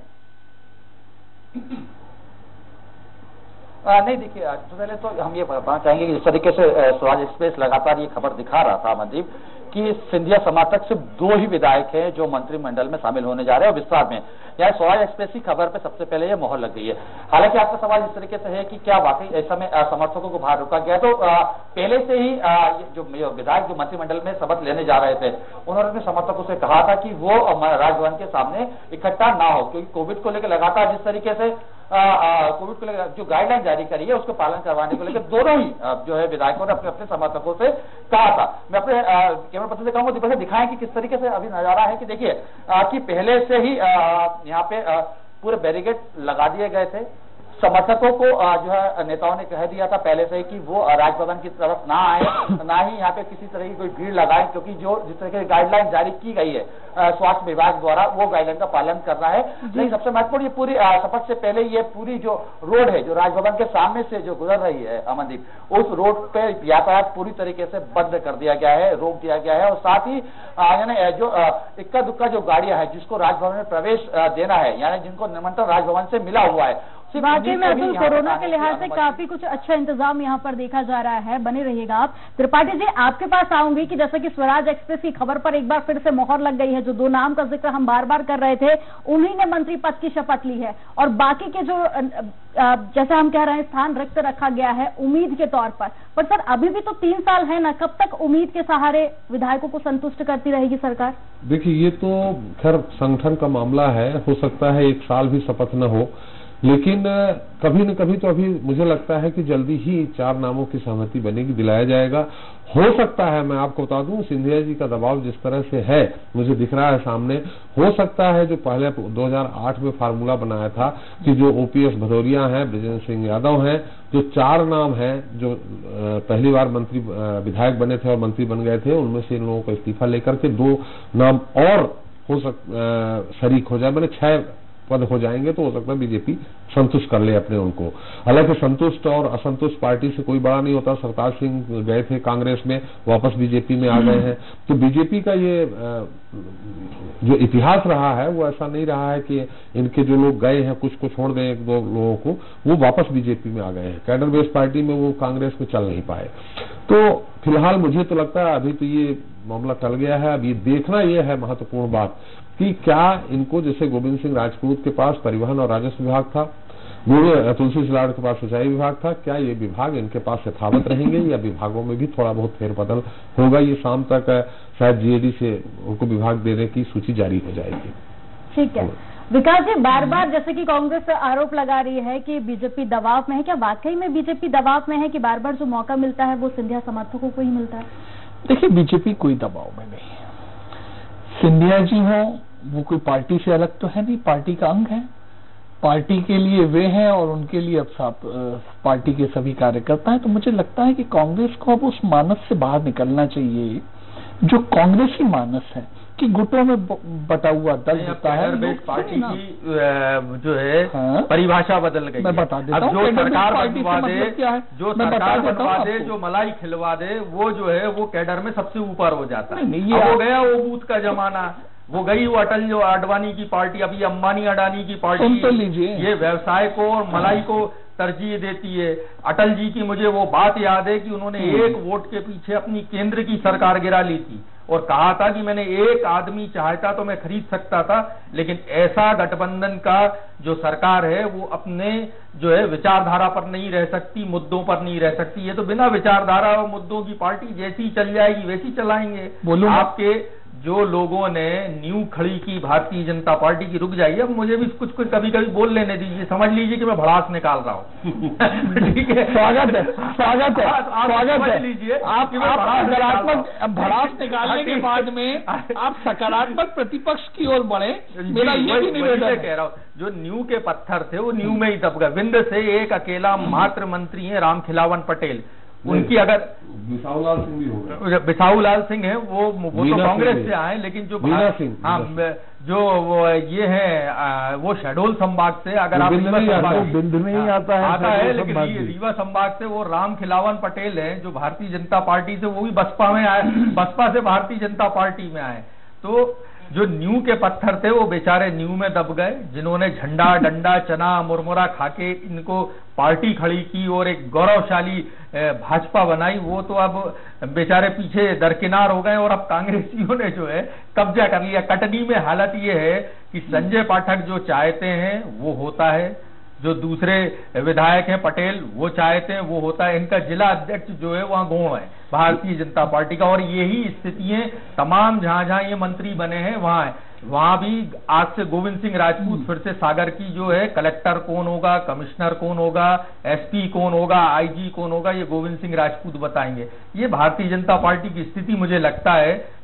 नहीं, देखिए, तो पहले तो हम ये बताना चाहेंगे कि जिस तरीके से स्वराज एक्सप्रेस लगातार ये खबर दिखा रहा था मनदीप कि सिंधिया समाज तक सिर्फ 2 ही विधायक हैं जो मंत्रिमंडल में शामिल होने जा रहे हैं और विस्तार में। यहाँ स्वराज एक्सप्रेस की खबर पे सबसे पहले ये मोहर लग गई है। हालांकि आपका सवाल इस तरीके से है कि क्या वाकई ऐसा में समर्थकों को बाहर रोका गया, तो पहले से ही जो विधायक जो मंत्रिमंडल में शपथ लेने जा रहे थे उन्होंने अपने समर्थकों से कहा था कि वो राजभवन के सामने इकट्ठा ना हो, क्योंकि कोविड को लेकर लगातार जिस तरीके से कोविड को लेकर जो गाइडलाइन जारी करी है उसको पालन करवाने को लेकर दोनों ही जो है विधायकों ने अपने अपने समर्थकों से कहा था। मैं अपने कैमरा पर्सन से कहूंगा दीपक से दिखाएं कि किस तरीके से अभी नजारा है कि देखिए कि पहले से ही यहाँ पे पूरे बैरिकेड लगा दिए गए थे, समर्थकों को जो है नेताओं ने कह दिया था पहले से ही कि वो राजभवन की तरफ ना आए, ना ही यहाँ पे किसी तरह की कोई भीड़ लगाए, क्योंकि जो जिस तरह की गाइडलाइन जारी की गई है स्वास्थ्य विभाग द्वारा वो गाइडलाइन का पालन करना है। लेकिन सबसे महत्वपूर्ण ये पूरी शपथ से पहले ये पूरी जो रोड है जो राजभवन के सामने से जो गुजर रही है अमनदीप, उस रोड पे यातायात पूरी तरीके से बंद कर दिया गया है, रोक दिया गया है। और साथ ही यानी जो इक्का दुक्का जो गाड़ियां हैं जिसको राजभवन में प्रवेश देना है, यानी जिनको निमंत्रण राजभवन से मिला हुआ है, वाकई में अतुल कोरोना के लिहाज से काफी कुछ अच्छा इंतजाम यहाँ पर देखा जा रहा है। बने रहिएगा आप। त्रिपाठी जी, आपके पास आऊंगी कि जैसे कि स्वराज एक्सप्रेस की खबर पर एक बार फिर से मोहर लग गई है। जो दो नाम का जिक्र हम बार बार कर रहे थे उन्हीं ने मंत्री पद की शपथ ली है, और बाकी के जो जैसे हम कह रहे हैं स्थान रिक्त रखा गया है उम्मीद के तौर पर सर अभी भी तो 3 साल है ना, कब तक उम्मीद के सहारे विधायकों को संतुष्ट करती रहेगी सरकार? देखिए, ये तो खैर संगठन का मामला है, हो सकता है 1 साल भी शपथ न हो, लेकिन कभी न कभी तो अभी मुझे लगता है कि जल्दी ही 4 नामों की सहमति बनेगी, दिलाया जाएगा। हो सकता है, मैं आपको बता दूं, सिंधिया जी का दबाव जिस तरह से है मुझे दिख रहा है सामने, हो सकता है जो पहले 2008 में फार्मूला बनाया था कि जो ओपीएस भदौरिया हैं, बृजेंद्र सिंह यादव हैं, जो 4 नाम हैं जो पहली बार मंत्री विधायक बने थे और मंत्री बन गए थे, उनमें से इन लोगों को इस्तीफा लेकर के 2 नाम और शरीक हो जाए, मैंने 6 पद हो जाएंगे, तो हो सकता है बीजेपी संतुष्ट कर ले अपने उनको। हालांकि संतुष्ट और असंतुष्ट पार्टी से कोई बड़ा नहीं होता। सरताज सिंह गए थे कांग्रेस में, वापस बीजेपी में आ गए हैं, तो बीजेपी का ये जो इतिहास रहा है वो ऐसा नहीं रहा है कि इनके जो लोग गए हैं कुछ को छोड़ दें, 1-2 लोगों को, वो वापस बीजेपी में आ गए हैं। कैडर बेस्ड पार्टी में वो कांग्रेस में चल नहीं पाए। तो फिलहाल मुझे तो लगता है अभी तो ये मामला टल गया है। अभी देखना ये है महत्वपूर्ण बात कि क्या इनको, जैसे गोविंद सिंह राजपूत के पास परिवहन और राजस्व विभाग था, तुलसी सिलावट के पास सिंचाई विभाग था, क्या ये विभाग इनके पास यथावत रहेंगे या विभागों में भी थोड़ा बहुत फेरबदल होगा? ये शाम तक शायद जीएडी से उनको विभाग देने की सूची जारी हो जाएगी। ठीक है विकास जी, बार बार जैसे कि कांग्रेस आरोप लगा रही है कि बीजेपी दबाव में है, क्या वाकई में बीजेपी दबाव में है कि बार बार जो मौका मिलता है वो सिंधिया समर्थकों को ही मिलता है? देखिए, बीजेपी कोई दबाव में नहीं है। सिंधिया जी हो, वो कोई पार्टी से अलग तो है नहीं, पार्टी का अंग है, पार्टी के लिए वे हैं और उनके लिए अब पार्टी के सभी कार्यकर्ता हैं। तो मुझे लगता है कि कांग्रेस को अब उस मानस से बाहर निकलना चाहिए जो कांग्रेसी मानस है कि गुटों में बटा हुआ दल होता है। पार्टी की जो है परिभाषा बदल गई। मैं बता देता हूं, जो सरकार बनवा दे, जो सरकार बनवा दे, जो मलाई खिलवा दे, वो जो है वो कैडर में सबसे ऊपर हो जाता है। हो गया वो बूथ का जमाना, वो गई वो अटल जो आडवाणी की पार्टी, अभी अंबानी अडानी की पार्टी, तो लीजिए, ये व्यवसाय को और मलाई को तरजीह देती है। अटल जी की मुझे वो बात याद है कि उन्होंने 1 वोट के पीछे अपनी केंद्र की सरकार गिरा ली थी और कहा था कि मैंने 1 आदमी चाहता तो मैं खरीद सकता था, लेकिन ऐसा गठबंधन का जो सरकार है वो अपने जो है विचारधारा पर नहीं रह सकती, मुद्दों पर नहीं रह सकती। ये तो बिना विचारधारा और मुद्दों की पार्टी जैसी चल जाएगी वैसी चलाएंगे। आपके जो लोगों ने नींव खड़ी की भारतीय जनता पार्टी की, रुक जाइए, अब मुझे भी कुछ कभी कभी बोल लेने दीजिए, समझ लीजिए कि मैं भड़ास निकाल रहा हूँ। ठीक है, स्वागत है, स्वागत है, स्वागत है। लीजिए आप सकारात्मक भड़ास निकालने के बाद में आप सकारात्मक प्रतिपक्ष की ओर बढ़े, मेरा ये भी निवेदन कह रहा हूँ। जो नींव के पत्थर थे वो नींव में ही दब गए। विंध्य से एक अकेला मात्र मंत्री है रामखिलावन पटेल, उनकी अगर बिसाऊलाल सिंह भी होगा, बिसाऊलाल सिंह है वो तो कांग्रेस से आए, लेकिन जो जो वो ये है वो शहडोल संभाग से, अगर आप बिंद नहीं आता है, लेकिन रीवा संभाग से वो रामखिलावन पटेल है जो भारतीय जनता पार्टी से, वो भी बसपा में आए, बसपा से भारतीय जनता पार्टी में आए। तो जो नींव के पत्थर थे वो बेचारे नींव में दब गए। जिन्होंने झंडा डंडा चना मुरमुरा खाके इनको पार्टी खड़ी की और एक गौरवशाली भाजपा बनाई, वो तो अब बेचारे पीछे दरकिनार हो गए और अब कांग्रेसियों ने जो है कब्जा कर लिया। कटनी में हालत ये है कि संजय पाठक जो चाहते हैं वो होता है, जो दूसरे विधायक हैं पटेल वो चाहते हैं वो होता है। इनका जिला अध्यक्ष जो है वहां गौण है भारतीय जनता पार्टी का, और यही स्थितियां तमाम जहां ये मंत्री बने हैं वहां है। वहां भी आज से गोविंद सिंह राजपूत फिर से सागर की जो है कलेक्टर कौन होगा, कमिश्नर कौन होगा, एसपी कौन होगा, आईजी कौन होगा, ये गोविंद सिंह राजपूत बताएंगे। ये भारतीय जनता पार्टी की स्थिति मुझे लगता है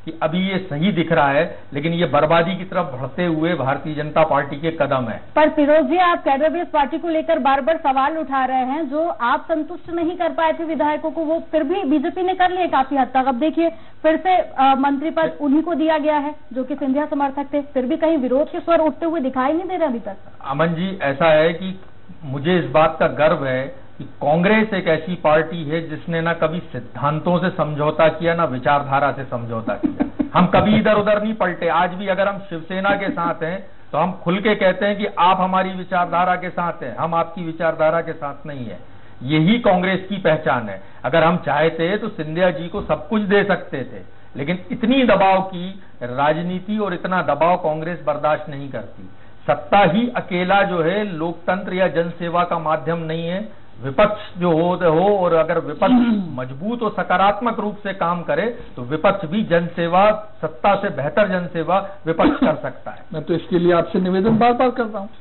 कि अभी ये सही दिख रहा है, लेकिन ये बर्बादी की तरफ बढ़ते हुए भारतीय जनता पार्टी के कदम है। पर फिरोज जी, आप कैडर बेस पार्टी को लेकर बार बार सवाल उठा रहे हैं, जो आप संतुष्ट नहीं कर पाए थे विधायकों को, वो फिर भी बीजेपी ने कर लिए काफी हद तक। अब देखिए फिर से मंत्री पद उन्हीं को दिया गया है जो कि सिंधिया समर्थक थे, फिर भी कहीं विरोध के स्वर उठते हुए दिखाई नहीं दे रहे अभी तक। अमन जी, ऐसा है कि मुझे इस बात का गर्व है कि कांग्रेस एक ऐसी पार्टी है जिसने ना कभी सिद्धांतों से समझौता किया, ना विचारधारा से समझौता किया। हम कभी इधर उधर नहीं पलटे। आज भी अगर हम शिवसेना के साथ हैं तो हम खुल के कहते हैं कि आप हमारी विचारधारा के साथ हैं, हम आपकी विचारधारा के साथ नहीं है। यही कांग्रेस की पहचान है। अगर हम चाहते तो सिंधिया जी को सब कुछ दे सकते थे, लेकिन इतनी दबाव की राजनीति और इतना दबाव कांग्रेस बर्दाश्त नहीं करती। सत्ता ही अकेला जो है लोकतंत्र या जनसेवा का माध्यम नहीं है। विपक्ष जो हो और अगर विपक्ष मजबूत और सकारात्मक रूप से काम करे तो विपक्ष भी जनसेवा, सत्ता से बेहतर जनसेवा विपक्ष कर सकता है। मैं तो इसके लिए आपसे निवेदन बार बार करता हूँ।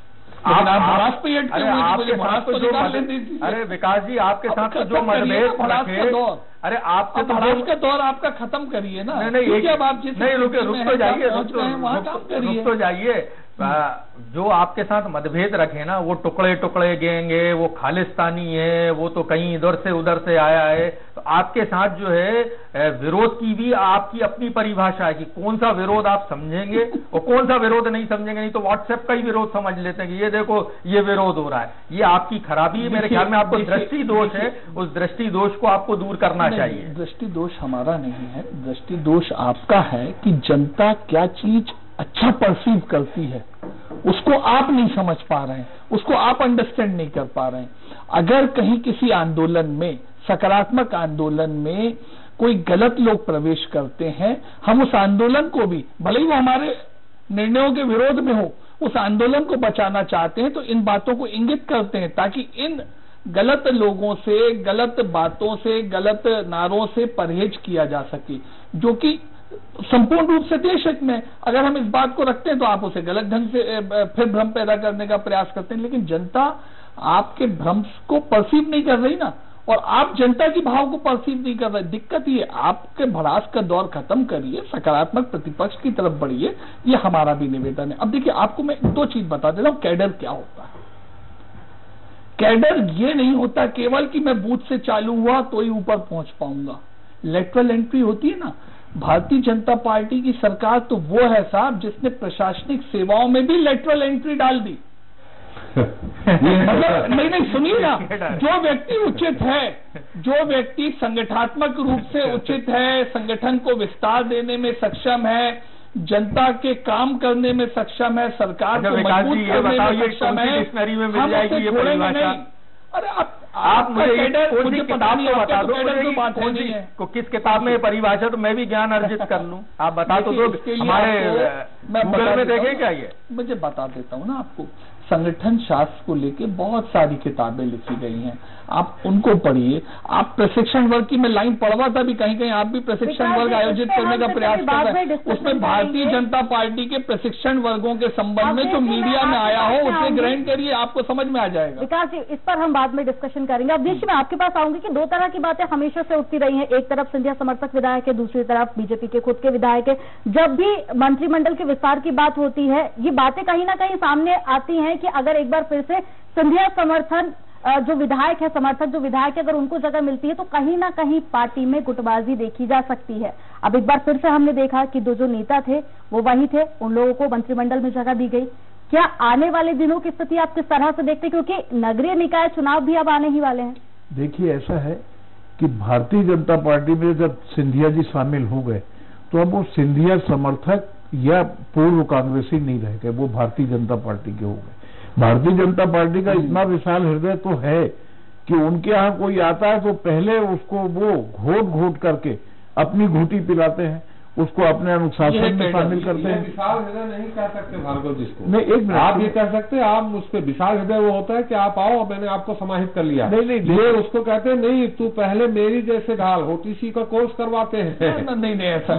अरे विकास जी, आपके साथ तो जो मतभेद रखे, अरे आपसे तो महाराज का दौर आपका खत्म करिए ना। नहीं, आप रुक तो जाइए। जो आपके साथ मतभेद रखे ना, वो टुकड़े टुकड़े गैंग है, वो खालिस्तानी है, वो तो कहीं इधर से उधर से आया है। तो आपके साथ जो है विरोध की भी आपकी अपनी परिभाषा है कि कौन सा विरोध आप समझेंगे और कौन सा विरोध नहीं समझेंगे। नहीं तो व्हाट्सएप का ही विरोध समझ लेते हैं कि ये देखो ये विरोध हो रहा है। ये आपकी खराबी है। मेरे ख्याल में आपको दृष्टि दोष है, उस दृष्टि दोष को आपको दूर करना चाहिए। दृष्टि दोष हमारा नहीं है, दृष्टि दोष आपका है कि जनता क्या चीज अच्छा परसीव करती है उसको आप नहीं समझ पा रहे हैं, उसको आप अंडरस्टैंड नहीं कर पा रहे हैं। अगर कहीं किसी आंदोलन में, सकारात्मक आंदोलन में कोई गलत लोग प्रवेश करते हैं, हम उस आंदोलन को भी, भले ही वो हमारे निर्णयों के विरोध में हो, उस आंदोलन को बचाना चाहते हैं तो इन बातों को इंगित करते हैं ताकि इन गलत लोगों से, गलत बातों से, गलत नारों से परहेज किया जा सके, जो कि संपूर्ण रूप से देश हित में। अगर हम इस बात को रखते हैं तो आप उसे गलत ढंग से फिर भ्रम पैदा करने का प्रयास करते हैं। लेकिन जनता आपके भ्रम को परसीव नहीं कर रही ना, और आप जनता की भाव को परसीव नहीं कर रहे। दिक्कत ये, आपके भड़ास का दौर खत्म करिए, सकारात्मक प्रतिपक्ष की तरफ बढ़िए, ये हमारा भी निवेदन है। अब देखिए, आपको मैं दो चीज बता देता हूं। कैडर क्या होता है? कैडर ये नहीं होता केवल कि मैं बूथ से चालू हुआ तो ही ऊपर पहुंच पाऊंगा। लेटरल एंट्री होती है ना। भारतीय जनता पार्टी की सरकार तो वो है साहब जिसने प्रशासनिक सेवाओं में भी लेटरल एंट्री डाल दी। मतलब नहीं सुनिए ना, जो व्यक्ति उचित है, जो व्यक्ति संगठनात्मक रूप से उचित है, संगठन को विस्तार देने में सक्षम है, जनता के काम करने में सक्षम है, सरकार को मजबूत करने में सक्षम है, हम उसे छोड़ेंगे नहीं। अरे आप मुझे किताब तो बता दो, को किस किताब में परिभाषा, तो मैं भी ज्ञान अर्जित कर लूं। आप बता तो दो, हमारे गूगल में देखें क्या ये। मुझे बता देता हूं ना आपको। संगठन शास्त्र को लेके बहुत सारी किताबें लिखी गई हैं, आप उनको पढ़िए। आप प्रशिक्षण वर्ग की मैं लाइन पढ़वा था भी, कहीं कहीं आप भी प्रशिक्षण वर्ग आयोजित करने का प्रयास कर रहे हैं। उसमें भारतीय जनता पार्टी के प्रशिक्षण वर्गों के संबंध में जो मीडिया में आया हो उसे ग्रहण करिए, आपको समझ में आ जाएगा। विकास जी, इस पर हम बाद में डिस्कशन करेंगे। अब देखिए, मैं आपके पास आऊंगी कि दो तरह की बातें हमेशा से उठती रही हैं। एक तरफ सिंधिया समर्थक विधायक है, दूसरी तरफ बीजेपी के खुद के विधायक है। जब भी मंत्रिमंडल के विस्तार की बात होती है, ये बातें कहीं ना कहीं सामने आती हैं कि अगर एक बार फिर से सिंधिया समर्थन जो विधायक है, समर्थक जो विधायक है, अगर उनको जगह मिलती है तो कहीं ना कहीं पार्टी में गुटबाजी देखी जा सकती है। अब एक बार फिर से हमने देखा कि जो नेता थे वो वही थे, उन लोगों को मंत्रिमंडल में जगह दी गई। क्या आने वाले दिनों की स्थिति आप किस तरह से देखते हैं, क्योंकि नगरीय निकाय चुनाव भी अब आने ही वाले हैं? देखिए, ऐसा है कि भारतीय जनता पार्टी में जब सिंधिया जी शामिल हो गए तो अब वो सिंधिया समर्थक या पूर्व कांग्रेसी नहीं रह गए, वो भारतीय जनता पार्टी के हो गए। भारतीय जनता पार्टी का इतना विशाल हृदय तो है कि उनके यहाँ कोई आता है तो पहले उसको वो घोट करके अपनी घूटी पिलाते हैं, उसको अपने अनुशासन में शामिल करते हैं। विशाल हृदय नहीं कह सकते भार्गव जी को। नहीं, एक मिनट, आप ये कह सकते हैं, आप उस पर विशाल हृदय वो होता है कि आप आओ, मैंने आपको समाहित कर लिया। नहीं, ये उसको कहते हैं नहीं, तू पहले मेरी जैसे ढाल, OTC का कोर्स करवाते हैं। नहीं, ऐसा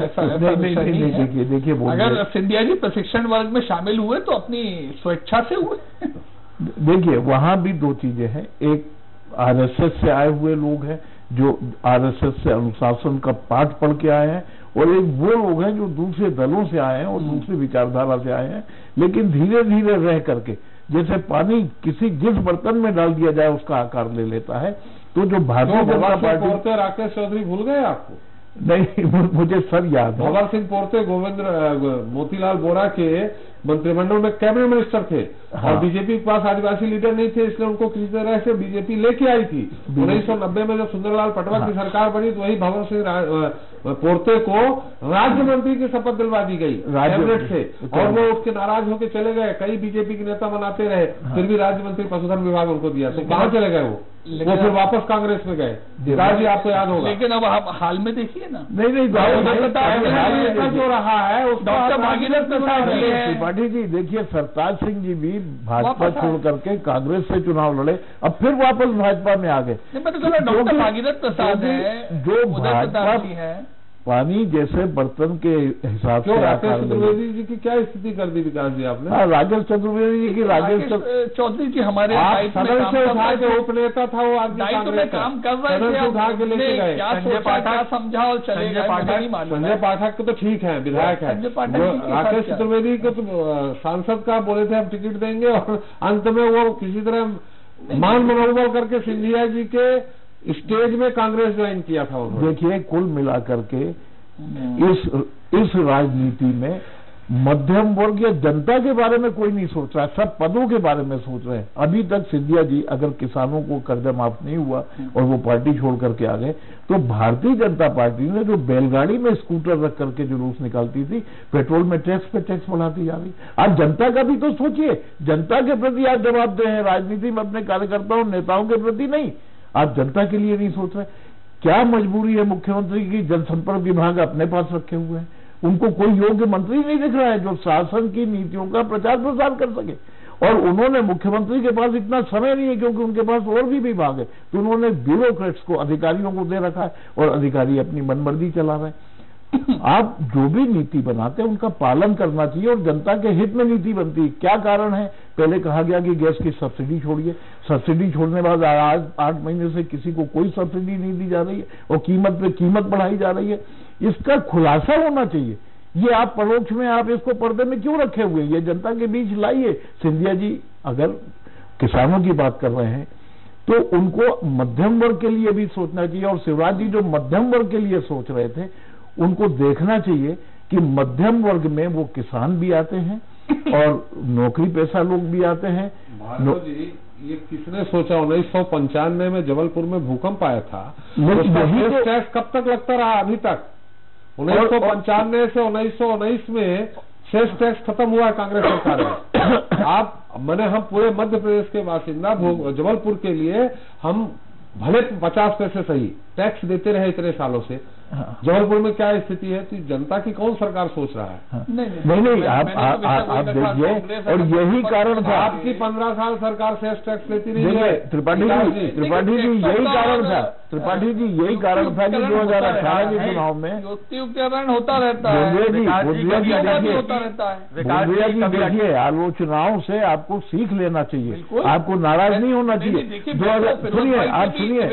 देखिए, अगर सिंधिया जी प्रशिक्षण वर्ग में शामिल हुए तो अपनी स्वेच्छा से हुए। देखिए, वहां भी दो चीजें हैं। एक RSS से आए हुए लोग हैं जो आरएसएस से अनुशासन का पाठ पढ़ के आए हैं, और एक वो लोग हैं जो दूसरे दलों से आए हैं और दूसरी विचारधारा से आए हैं, लेकिन धीरे धीरे रह करके, जैसे पानी जिस बर्तन में डाल दिया जाए उसका आकार ले लेता है। तो जो भारतीय जनता पार्टी, राकेश चौधरी भूल गए आपको? नहीं, मुझे सर याद है। भवर सिंह पोर्ते मोतीलाल वोरा के मंत्रिमंडल में कैबिनेट मिनिस्टर थे। हाँ। और बीजेपी के पास आदिवासी लीडर नहीं थे, इसलिए उनको किसी तरह से बीजेपी लेके आई थी। 1990 में जब सुंदरलाल पटवा की सरकार बनी तो वही भवर सिंह पोर्ते को राज्य मंत्री की शपथ दिलवा दी गई कैबिनेट से, और वो उसके नाराज होकर चले गए। कई बीजेपी के नेता मनाते रहे, फिर भी राज्य मंत्री पशुधन विभाग उनको दिया। तो कहाँ चले गए वो फिर वापस कांग्रेस में गए। जी आपको याद होगा। लेकिन अब आप हाल में देखिए ना, नहीं जो रहा है डॉक्टर भागीरथ प्रसाद त्रिपाठी जी, देखिए सरताज सिंह जी भी भाजपा छोड़ करके कांग्रेस से चुनाव लड़े, अब फिर वापस भाजपा में आ गए। डॉक्टर भागीरथ प्रसाद है जो भाजपा है, पानी जैसे बर्तन के हिसाब से। राकेश चतुर्वेदी जी की क्या स्थिति कर दी विकास जी आपने? हाँ, राजेश चतुर्वेदी जी की, राजेश चौधरी जी हमारे सदन से उठा के उपनेता था वो, दायित्व में काम कर रहे थे, उठा के लेके गए। क्या समझा और चले गए। संजय पाठक को तो ठीक है, विधायक है। राकेश चतुर्वेदी को तो सांसद का बोले थे हम टिकट देंगे, और अंत में वो किसी तरह मान मनोबल करके सिंधिया जी के स्टेज में कांग्रेस ज्वाइन किया था उन्होंने। देखिए, कुल मिलाकर के इस राजनीति में मध्यम वर्ग या जनता के बारे में कोई नहीं सोच रहा है, सब पदों के बारे में सोच रहे हैं। अभी तक सिंधिया जी अगर किसानों को कर्जा माफ नहीं हुआ और वो पार्टी छोड़ करके आ गए, तो भारतीय जनता पार्टी ने जो बैलगाड़ी में स्कूटर रख करके जुलूस निकालती थी, पेट्रोल में टैक्स पे टैक्स बढ़ाती जा रही। आप जनता का भी तो सोचिए, जनता के प्रति आप जवाबदेह हैं, राजनीति में अपने कार्यकर्ताओं नेताओं के प्रति नहीं। आप जनता के लिए नहीं सोच रहे। क्या मजबूरी है मुख्यमंत्री की? जनसंपर्क विभाग अपने पास रखे हुए हैं, उनको कोई योग्य मंत्री नहीं दिख रहा है जो शासन की नीतियों का प्रचार प्रसार कर सके। और उन्होंने, मुख्यमंत्री के पास इतना समय नहीं है क्योंकि उनके पास और भी विभाग है, तो उन्होंने ब्यूरोक्रेट्स को, अधिकारियों को दे रखा है, और अधिकारी अपनी मनमर्जी चला रहे हैं। आप जो भी नीति बनाते हैं उनका पालन करना चाहिए, और जनता के हित में नीति बनती है। क्या कारण है? पहले कहा गया कि गैस की सब्सिडी छोड़िए, सब्सिडी छोड़ने के बाद आज 8 महीने से किसी को कोई सब्सिडी नहीं दी जा रही है, और कीमत पे कीमत बढ़ाई जा रही है। इसका खुलासा होना चाहिए। ये आप परोक्ष में, आप इसको पर्दे में क्यों रखे हुए? ये जनता के बीच लाइए। सिंधिया जी अगर किसानों की बात कर रहे हैं तो उनको मध्यम वर्ग के लिए भी सोचना चाहिए, और शिवराज जी जो मध्यम वर्ग के लिए सोच रहे थे, उनको देखना चाहिए कि मध्यम वर्ग में वो किसान भी आते हैं और नौकरी पेशा लोग भी आते हैं। जी, ये किसने सोचा? 1995 में जबलपुर में भूकंप आया था, टैक्स कब तक लगता रहा? अभी तक 1995 से 1919 में सेस टैक्स खत्म हुआ कांग्रेस सरकार में। हम पूरे मध्य प्रदेश के बासिंदा, जबलपुर के लिए हम भले 50 पैसे सही टैक्स देते रहे इतने सालों से। जबलपुर में क्या स्थिति है? तो जनता की कौन सरकार सोच रहा है? नहीं, आप देखिए, और यही कारण था आपकी 15 साल सरकार सेस टैक्स लेती रही है। त्रिपाठी जी यही कारण था, त्रिपाठी जी यही कारण था कि 2018 के चुनाव में होता रहता है। देखिए, वो चुनाव से आपको सीख लेना चाहिए, आपको नाराज नहीं होना चाहिए। सुनिए, आप सुनिए,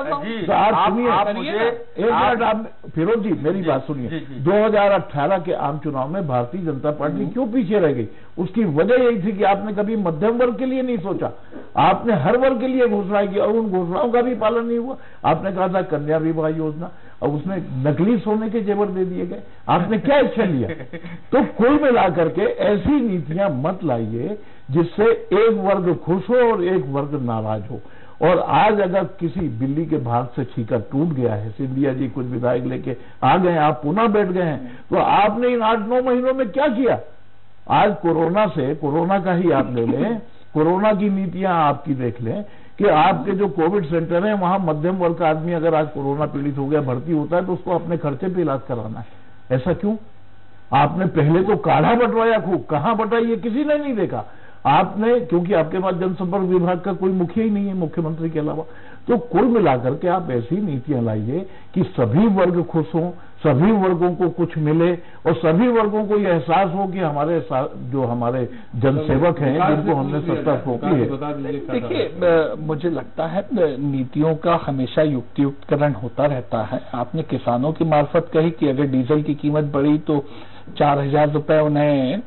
एक मिनट, आप फिरोज जी मेरी बात सुनिए। 2018 के आम चुनाव में भारतीय जनता पार्टी क्यों पीछे रह गई? उसकी वजह यही थी कि आपने कभी मध्यम वर्ग के लिए नहीं सोचा, आपने हर वर्ग के लिए घोषणाएं की, और उन घोषणाओं का भी पालन नहीं हुआ। आपने कहा था कन्या विवाह योजना, और उसमें नकली सोने के जेवर दे दिए गए। आपने क्या इच्छा लिया? तो कुल मिलाकर के ऐसी नीतियां मत लाइए जिससे एक वर्ग खुश हो और एक वर्ग नाराज हो। और आज अगर किसी बिल्ली के भाग से छीका टूट गया है, सिंधिया जी कुछ विधायक लेके आ गए, आप पुनः बैठ गए हैं, तो आपने इन 8-9 महीनों में क्या किया? आज कोरोना का ही आप ले लें, कोरोना की नीतियां आपकी देख लें कि आपके जो कोविड सेंटर है वहां मध्यम वर्ग का आदमी अगर आज कोरोना पीड़ित हो गया, भर्ती होता है, तो उसको अपने खर्चे पे इलाज कराना है। ऐसा क्यों? आपने पहले तो काढ़ा बंटवाया खूब, कहां बंटा ये किसी ने नहीं देखा। आपने, क्योंकि आपके पास जनसंपर्क विभाग का कोई मुखिया ही नहीं है मुख्यमंत्री के अलावा, तो कुल मिलाकर के आप ऐसी नीतियां लाइए कि सभी वर्ग खुश हों, सभी वर्गों को कुछ मिले और सभी वर्गों को यह एहसास हो कि हमारे जो हमारे जनसेवक हैं जिनको हमने सत्ता सौंपी है। देखिए, मुझे लगता है नीतियों का हमेशा युक्तियुक्तकरण होता रहता है। आपने किसानों की मार्फत कही कि अगर डीजल की कीमत बढ़ी तो 4000 रुपए उन्हें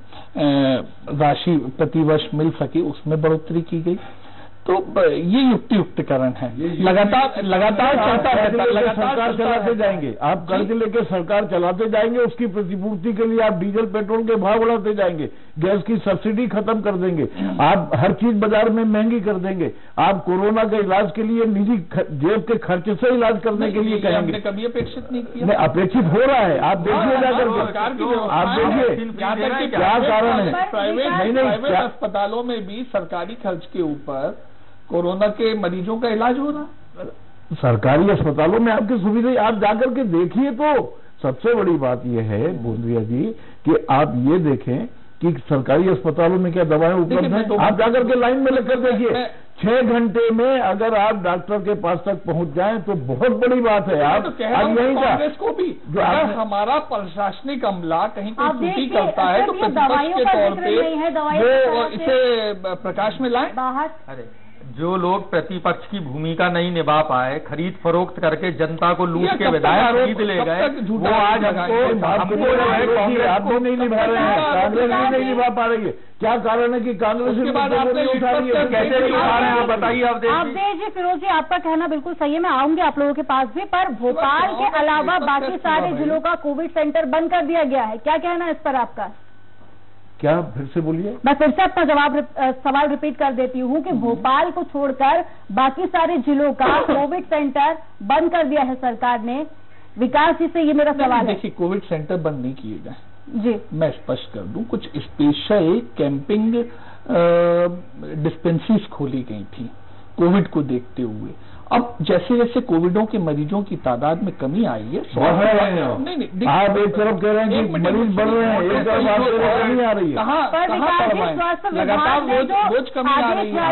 राशि प्रतिवर्ष मिल सकी, उसमें बढ़ोतरी की गई। तो ये युक्तियुक्तकरण है, लगातार चलता रहता है, सरकार चलाते जाएंगे। आप कर्ज लेके सरकार चलाते जाएंगे, उसकी प्रतिपूर्ति के लिए आप डीजल पेट्रोल के भाव बढ़ाते जाएंगे, गैस की सब्सिडी खत्म कर देंगे, आप हर चीज बाजार में महंगी कर देंगे, आप कोरोना के इलाज के लिए निजी जेब के खर्च से इलाज करने के लिए कहेंगे। कभी अपेक्षित नहीं किया, अपेक्षित हो रहा है। आप देखिए जाकर आप देखिए क्या कारण है। प्राइवेट अस्पतालों में भी सरकारी खर्च के ऊपर कोरोना के मरीजों का इलाज हो रहा। सरकारी अस्पतालों में आपकी सुविधा आप जाकर के देखिए। तो सबसे बड़ी बात यह है बूंदिया जी कि आप ये देखें कि सरकारी अस्पतालों में क्या दवाएं उपलब्ध हैं। आप जाकर के लाइन में लगकर देखिए, 6 घंटे में अगर आप डॉक्टर के पास तक पहुंच जाएं तो बहुत बड़ी बात है। आप तो कांग्रेस को भी जो हमारा प्रशासनिक अमला कहीं कोई त्रुटि करता है तो प्रतिपक्ष के तौर पे वो इसे प्रकाश में लाए बाहर। अरे जो लोग प्रतिपक्ष की भूमिका नहीं निभा पाए, खरीद फरोख्त करके जनता को लूट के विधायक खरीद ले गए, वो आज हमको जो है कांग्रेस आप भी नहीं निभा रहे हैं, कांग्रेस भी नहीं निभा पा रही है। क्या कारण है कि कांग्रेस के बाद आपने उठा रही है, कैसे नहीं उठा रहे हैं आप बताइए। अवधेश जी, फिरोज जी, आपका कहना बिल्कुल सही है, मैं आऊंगी आप लोगों के पास भी, पर भोपाल के अलावा बाकी सारे जिलों का कोविड सेंटर बंद कर दिया गया है, क्या कहना है इस पर आपका? क्या फिर से बोलिए। मैं फिर से अपना सवाल रिपीट कर देती हूँ कि भोपाल को छोड़कर बाकी सारे जिलों का कोविड सेंटर बंद कर दिया है सरकार ने। विकास जी से ये मेरा सवाल है। देखिए, कोविड सेंटर बंद नहीं किए गए जी, मैं स्पष्ट कर दूं। कुछ स्पेशल कैंपिंग डिस्पेंसरीज खोली गई थी कोविड को देखते हुए। अब जैसे जैसे कोविडों के मरीजों की तादाद में कमी आई है, नहीं, आप एक तरफ कह रहे हैं कि मरीज बढ़ रहे हैं, एक तरफ आप कह रहे हैं कमी आ रही है। लगातार रोज कमी आ रही है।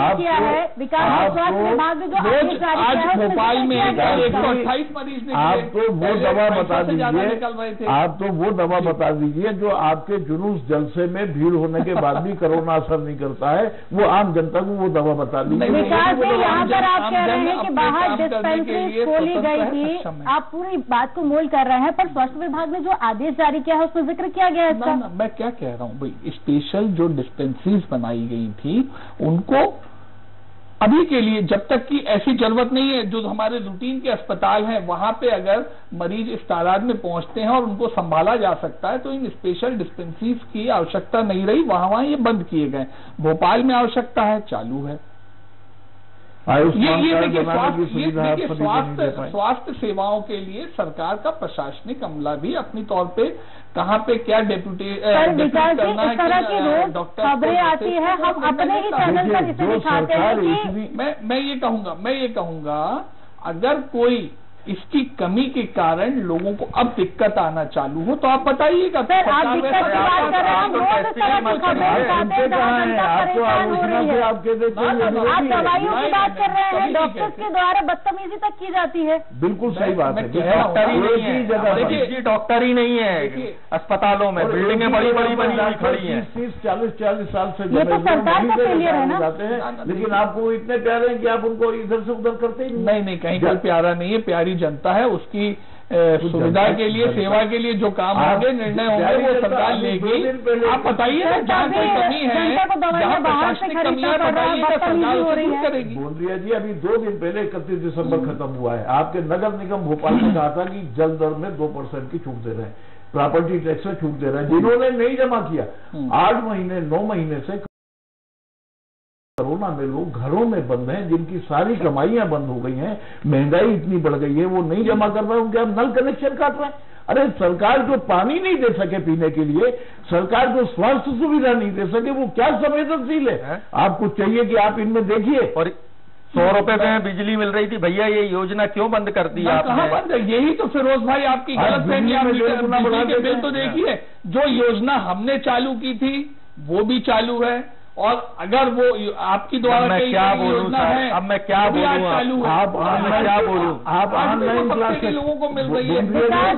आज भोपाल में 128 मरीज आप तो वो दवा बता दीजिए, आप तो वो दवा बता दीजिए जो आपके जुलूस जलसे में भीड़ होने के बाद भी कोरोना असर नहीं करता है, वो आम जनता को वो दवा बता दीजिए। यहाँ पर आप कह रहे हैं कि बाहर डिस्पेंसरी खोली गई थी, आप पूरी बात को मोल कर रहे हैं, पर स्वास्थ्य विभाग ने जो आदेश जारी किया है उसमें जिक्र किया गया है इसका। मैं क्या कह रहा हूँ भाई, स्पेशल जो डिस्पेंसरीज बनाई गई थी उनको अभी के लिए, जब तक कि ऐसी जरूरत नहीं है, जो हमारे रूटीन के अस्पताल हैं वहां पे अगर मरीज इस तादाद में पहुंचते हैं और उनको संभाला जा सकता है तो इन स्पेशल डिस्पेंसरीज की आवश्यकता नहीं रही, वहां ये बंद किए गए। भोपाल में आवश्यकता है, चालू है। ये देखिए स्वास्थ्य सेवाओं के लिए सरकार का प्रशासनिक अमला भी अपनी तौर पे कहाँ पे क्या डेप्यूटेट करना है, खबरें आती है, हम अपने ही चैनल पर इसे दिखाते हैं कि मैं ये कहूंगा अगर कोई इसकी कमी के कारण लोगों को अब दिक्कत आना चालू हो तो आप बताइएगा। सर, आप दिक्कत की बात कर रहे हैं, आप दवाइयों की बात कर रहे हैं, डॉक्टर्स के द्वारा बदतमीजी तक की जाती है। बिल्कुल सही बात है, डॉक्टर ही नहीं है, देखिए डॉक्टर ही नहीं है अस्पतालों में, बिल्डिंगें बड़ी बड़ी बनी खड़ी हैं। 30-40 साल से ये तो सरकार का फेलियर है ना, लेकिन आपको इतने प्यारे हैं कि आप उनको इधर से उधर करते ही नहीं, कहीं का प्यारा नहीं है, प्यारी जनता है, उसकी सुविधा के लिए, सेवा के लिए जो काम होंगे, निर्णय होंगे, वो सरकार लेगी। आप बताइए जहाँ कोई कमी है, जहाँ प्रशासनिक कमियां बताइएगा, सरकार उसे दूर करेगी। बूंदिया जी, अभी 2 दिन पहले 31 दिसंबर खत्म हुआ है, आपके नगर निगम भोपाल ने कहा था कि जल दर में 2% की छूट दे रहे हैं, प्रॉपर्टी टैक्स में छूट दे रहे हैं। जिन्होंने नहीं जमा किया 8 महीने 9 महीने से कोरोना में लोग घरों में बंद हैं, जिनकी सारी कमाइयां बंद हो गई हैं, महंगाई इतनी बढ़ गई है, वो नहीं जमा कर रहे, उनके आप नल कनेक्शन काट रहे हैं। अरे सरकार जो पानी नहीं दे सके पीने के लिए, सरकार जो स्वास्थ्य सुविधा नहीं दे सके, वो क्या संवेदनशील है? आपको चाहिए कि आप इनमें देखिए। और 100 रुपए में बिजली मिल रही थी, भैया ये योजना क्यों बंद कर दी आपने? कहाँ बंद है? यही तो फिरोज भाई आपकी गलतफहमी। आप बिजली के बिल तो देखिए, जो योजना हमने चालू की थी वो भी चालू है, और अगर वो आपकी द्वारा मैं क्या बोलूं सर, अब मैं क्या बोलूं, आप क्या बोलूं, आप ऑनलाइन क्लास लोगों को मिल रही है।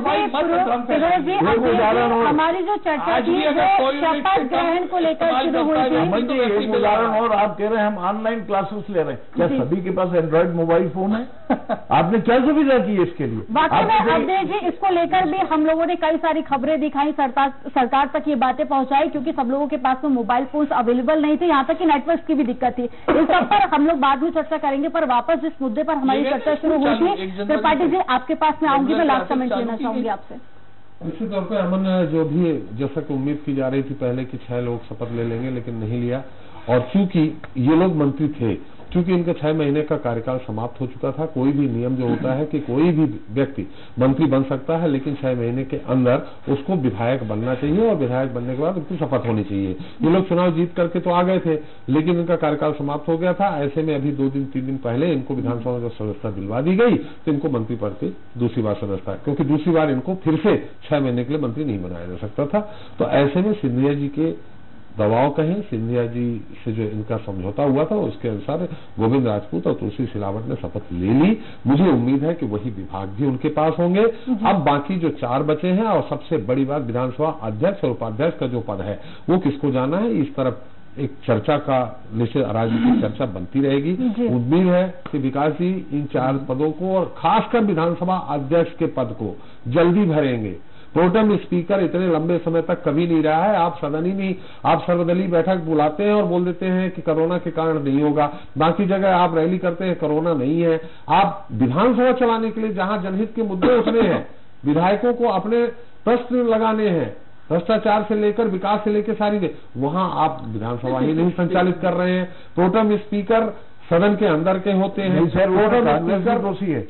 हमारी जो चर्चा थी शपथ ग्रहण को लेकर शुरू हुई थी, एक उदाहरण और आप कह रहे हैं हम ऑनलाइन क्लासेस ले रहे हैं, क्या सभी के पास एंड्रॉइड मोबाइल फोन है? आपने क्या सुविधा की है इसके लिए? वाकई में अवधेश जी, इसको लेकर भी हम लोगों ने कई सारी खबरें दिखाई, सरकार तक ये बातें पहुंचाई, क्योंकि सब लोगों के पास में मोबाइल फोन अवेलेबल नहीं थे, यहाँ तक कि नेटवर्क की भी दिक्कत थी। इस सब पर हम लोग बाद में चर्चा करेंगे, पर वापस जिस मुद्दे पर हमारी चर्चा शुरू हुई थी, त्रिपाठी जी आपके पास में आऊंगी, मैं लास्ट कमेंट लेना चाहूंगी आपसे। निश्चित तौर पर अमन, जो भी जैसा कि उम्मीद की जा रही थी पहले कि 6 लोग शपथ ले लेंगे, लेकिन नहीं लिया। और चूंकि ये लोग मंत्री थे, चूंकि इनका 6 महीने का कार्यकाल समाप्त हो चुका था, कोई भी नियम जो होता है कि कोई भी व्यक्ति मंत्री बन सकता है, लेकिन 6 महीने के अंदर उसको विधायक बनना चाहिए और विधायक बनने के बाद उनकी शपथ होनी चाहिए। ये लोग चुनाव जीत करके तो आ गए थे, लेकिन इनका कार्यकाल समाप्त हो गया था। ऐसे में अभी 2 दिन 3 दिन पहले इनको विधानसभा में सदस्यता दिलवा दी गई, तो इनको मंत्री पद की दूसरी बार सदस्यता, क्योंकि दूसरी बार इनको फिर से 6 महीने के लिए मंत्री नहीं बनाया जा सकता था। तो ऐसे में सिंधिया जी के दबाव कहें, सिंधिया जी से जो इनका समझौता हुआ था उसके अनुसार गोविंद राजपूत और तुलसी सिलावट ने शपथ ले ली। मुझे उम्मीद है कि वही विभाग भी उनके पास होंगे। अब बाकी जो 4 बचे हैं, और सबसे बड़ी बात विधानसभा अध्यक्ष और उपाध्यक्ष का जो पद है वो किसको जाना है, इस तरफ एक चर्चा का निश्चित राजनीतिक चर्चा बनती रहेगी। उम्मीद है कि विकास जी इन 4 पदों को और खासकर विधानसभा अध्यक्ष के पद को जल्दी भरेंगे। प्रोटेम स्पीकर इतने लंबे समय तक कभी नहीं रहा है। आप सदन ही नहीं, आप सर्वदलीय बैठक बुलाते हैं और बोल देते हैं कि कोरोना के कारण नहीं होगा, बाकी जगह आप रैली करते हैं कोरोना नहीं है। आप विधानसभा चलाने के लिए जहां जनहित के मुद्दे उठने हैं, विधायकों को अपने प्रश्न लगाने हैं, भ्रष्टाचार से लेकर विकास से लेकर सारी, वहां आप विधानसभा ही नहीं संचालित कर रहे हैं। प्रोटेम स्पीकर सदन के अंदर के होते हैं, कांग्रेस का दोषी है,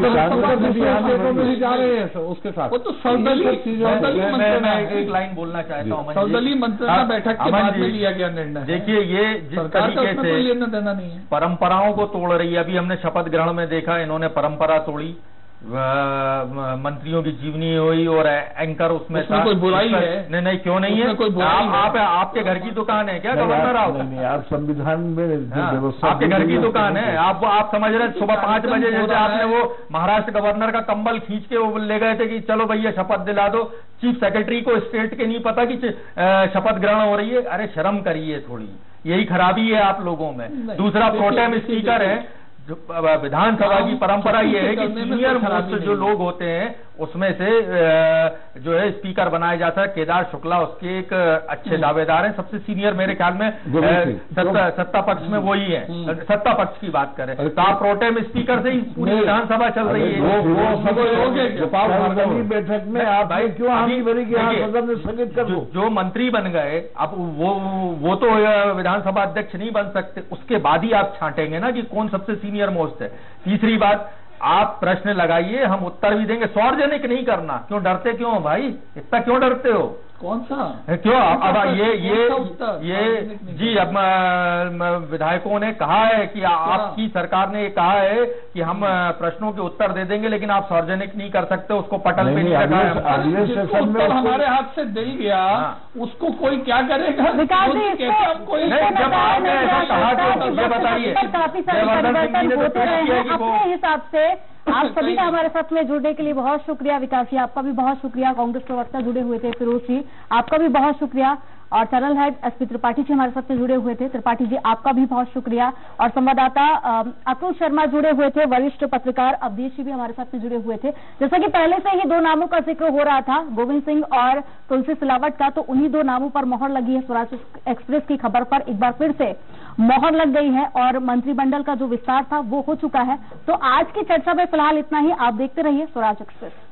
जा रहे हैं उसके साथ। वो तो एक लाइन बोलना चाहता हूँ, सर्वदलीय मंत्रणा बैठक के बाद में लिया गया निर्णय। देखिए, ये जिस तरीके से लेना देना नहीं है, परंपराओं को तोड़ रही है। अभी हमने शपथ ग्रहण में देखा, इन्होंने परंपरा तोड़ी, मंत्रियों की जीवनी हुई और एंकर उसमें था। कोई बुराई है? नहीं, क्यों नहीं है? आप आपके घर की दुकान है क्या गवर्नर? आप संविधान में व्यवस्था, आपके घर की दुकान है। आप समझ रहे सुबह 5 बजे जैसे आपने वो महाराष्ट्र गवर्नर का कंबल खींच के वो ले गए थे कि चलो भैया शपथ दिला दो। चीफ सेक्रेटरी को स्टेट के नहीं पता कि शपथ ग्रहण हो रही है। अरे शर्म करिए थोड़ी, यही खराबी है आप लोगों में। दूसरा, प्रोटेम स्पीकर है। जो विधानसभा की परंपरा ये है कि सीनियर मोस्ट जो लोग होते हैं उसमें से जो है स्पीकर बनाया जाता है। केदार शुक्ला उसके एक अच्छे दावेदार हैं, सबसे सीनियर मेरे ख्याल में सत्ता पक्ष में वही है। सत्ता पक्ष की बात करें तो आप प्रोटेम स्पीकर से ही पूरी विधानसभा चल रही है। बैठक में आप क्यों हामी भरी कि सदन में स्थगित कर दो? जो मंत्री बन गए, अब वो तो विधानसभा अध्यक्ष नहीं बन सकते, उसके बाद ही आप छांटेंगे ना कि कौन सबसे सीनियर मोस्ट है। तीसरी बात, आप प्रश्न लगाइए, हम उत्तर भी देंगे। सार्वजनिक नहीं करना, क्यों डरते क्यों भाई? इतना क्यों डरते हो? कौन सा क्यों? अब ये जी, अब विधायकों ने कहा है कि आपकी सरकार ने कहा है कि हम प्रश्नों के उत्तर दे देंगे, लेकिन आप सार्वजनिक नहीं कर सकते, उसको पटल पे नहीं रखा है। जिसको हमारे हाथ से दिल गया उसको कोई क्या करेगा? कोई जब आपने ऐसा कहा तो ये बताइए, काफी सारे परिवर्तन होते रहे हैं अपने हिसाब से। आप सभी का हमारे साथ में जुड़ने के लिए बहुत शुक्रिया। विकास जी आपका भी बहुत शुक्रिया। कांग्रेस प्रवक्ता जुड़े हुए थे, फिरोज जी आपका भी बहुत शुक्रिया। और channel head SP Tripathi ji हमारे साथ में जुड़े हुए थे, त्रिपाठी जी आपका भी बहुत शुक्रिया। और संवाददाता अतुल शर्मा जुड़े हुए थे, वरिष्ठ पत्रकार अवधेश जी भी हमारे साथ में जुड़े हुए थे। जैसा कि पहले से ही 2 नामों का जिक्र हो रहा था, गोविंद सिंह और तुलसी सिलावट का, तो उन्हीं 2 नामों पर मोहर लगी है। स्वराज एक्सप्रेस की खबर पर एक बार फिर से मोहर लग गई है और मंत्रिमंडल का जो विस्तार था वो हो चुका है। तो आज की चर्चा में फिलहाल इतना ही। आप देखते रहिए स्वराज एक्सप्रेस।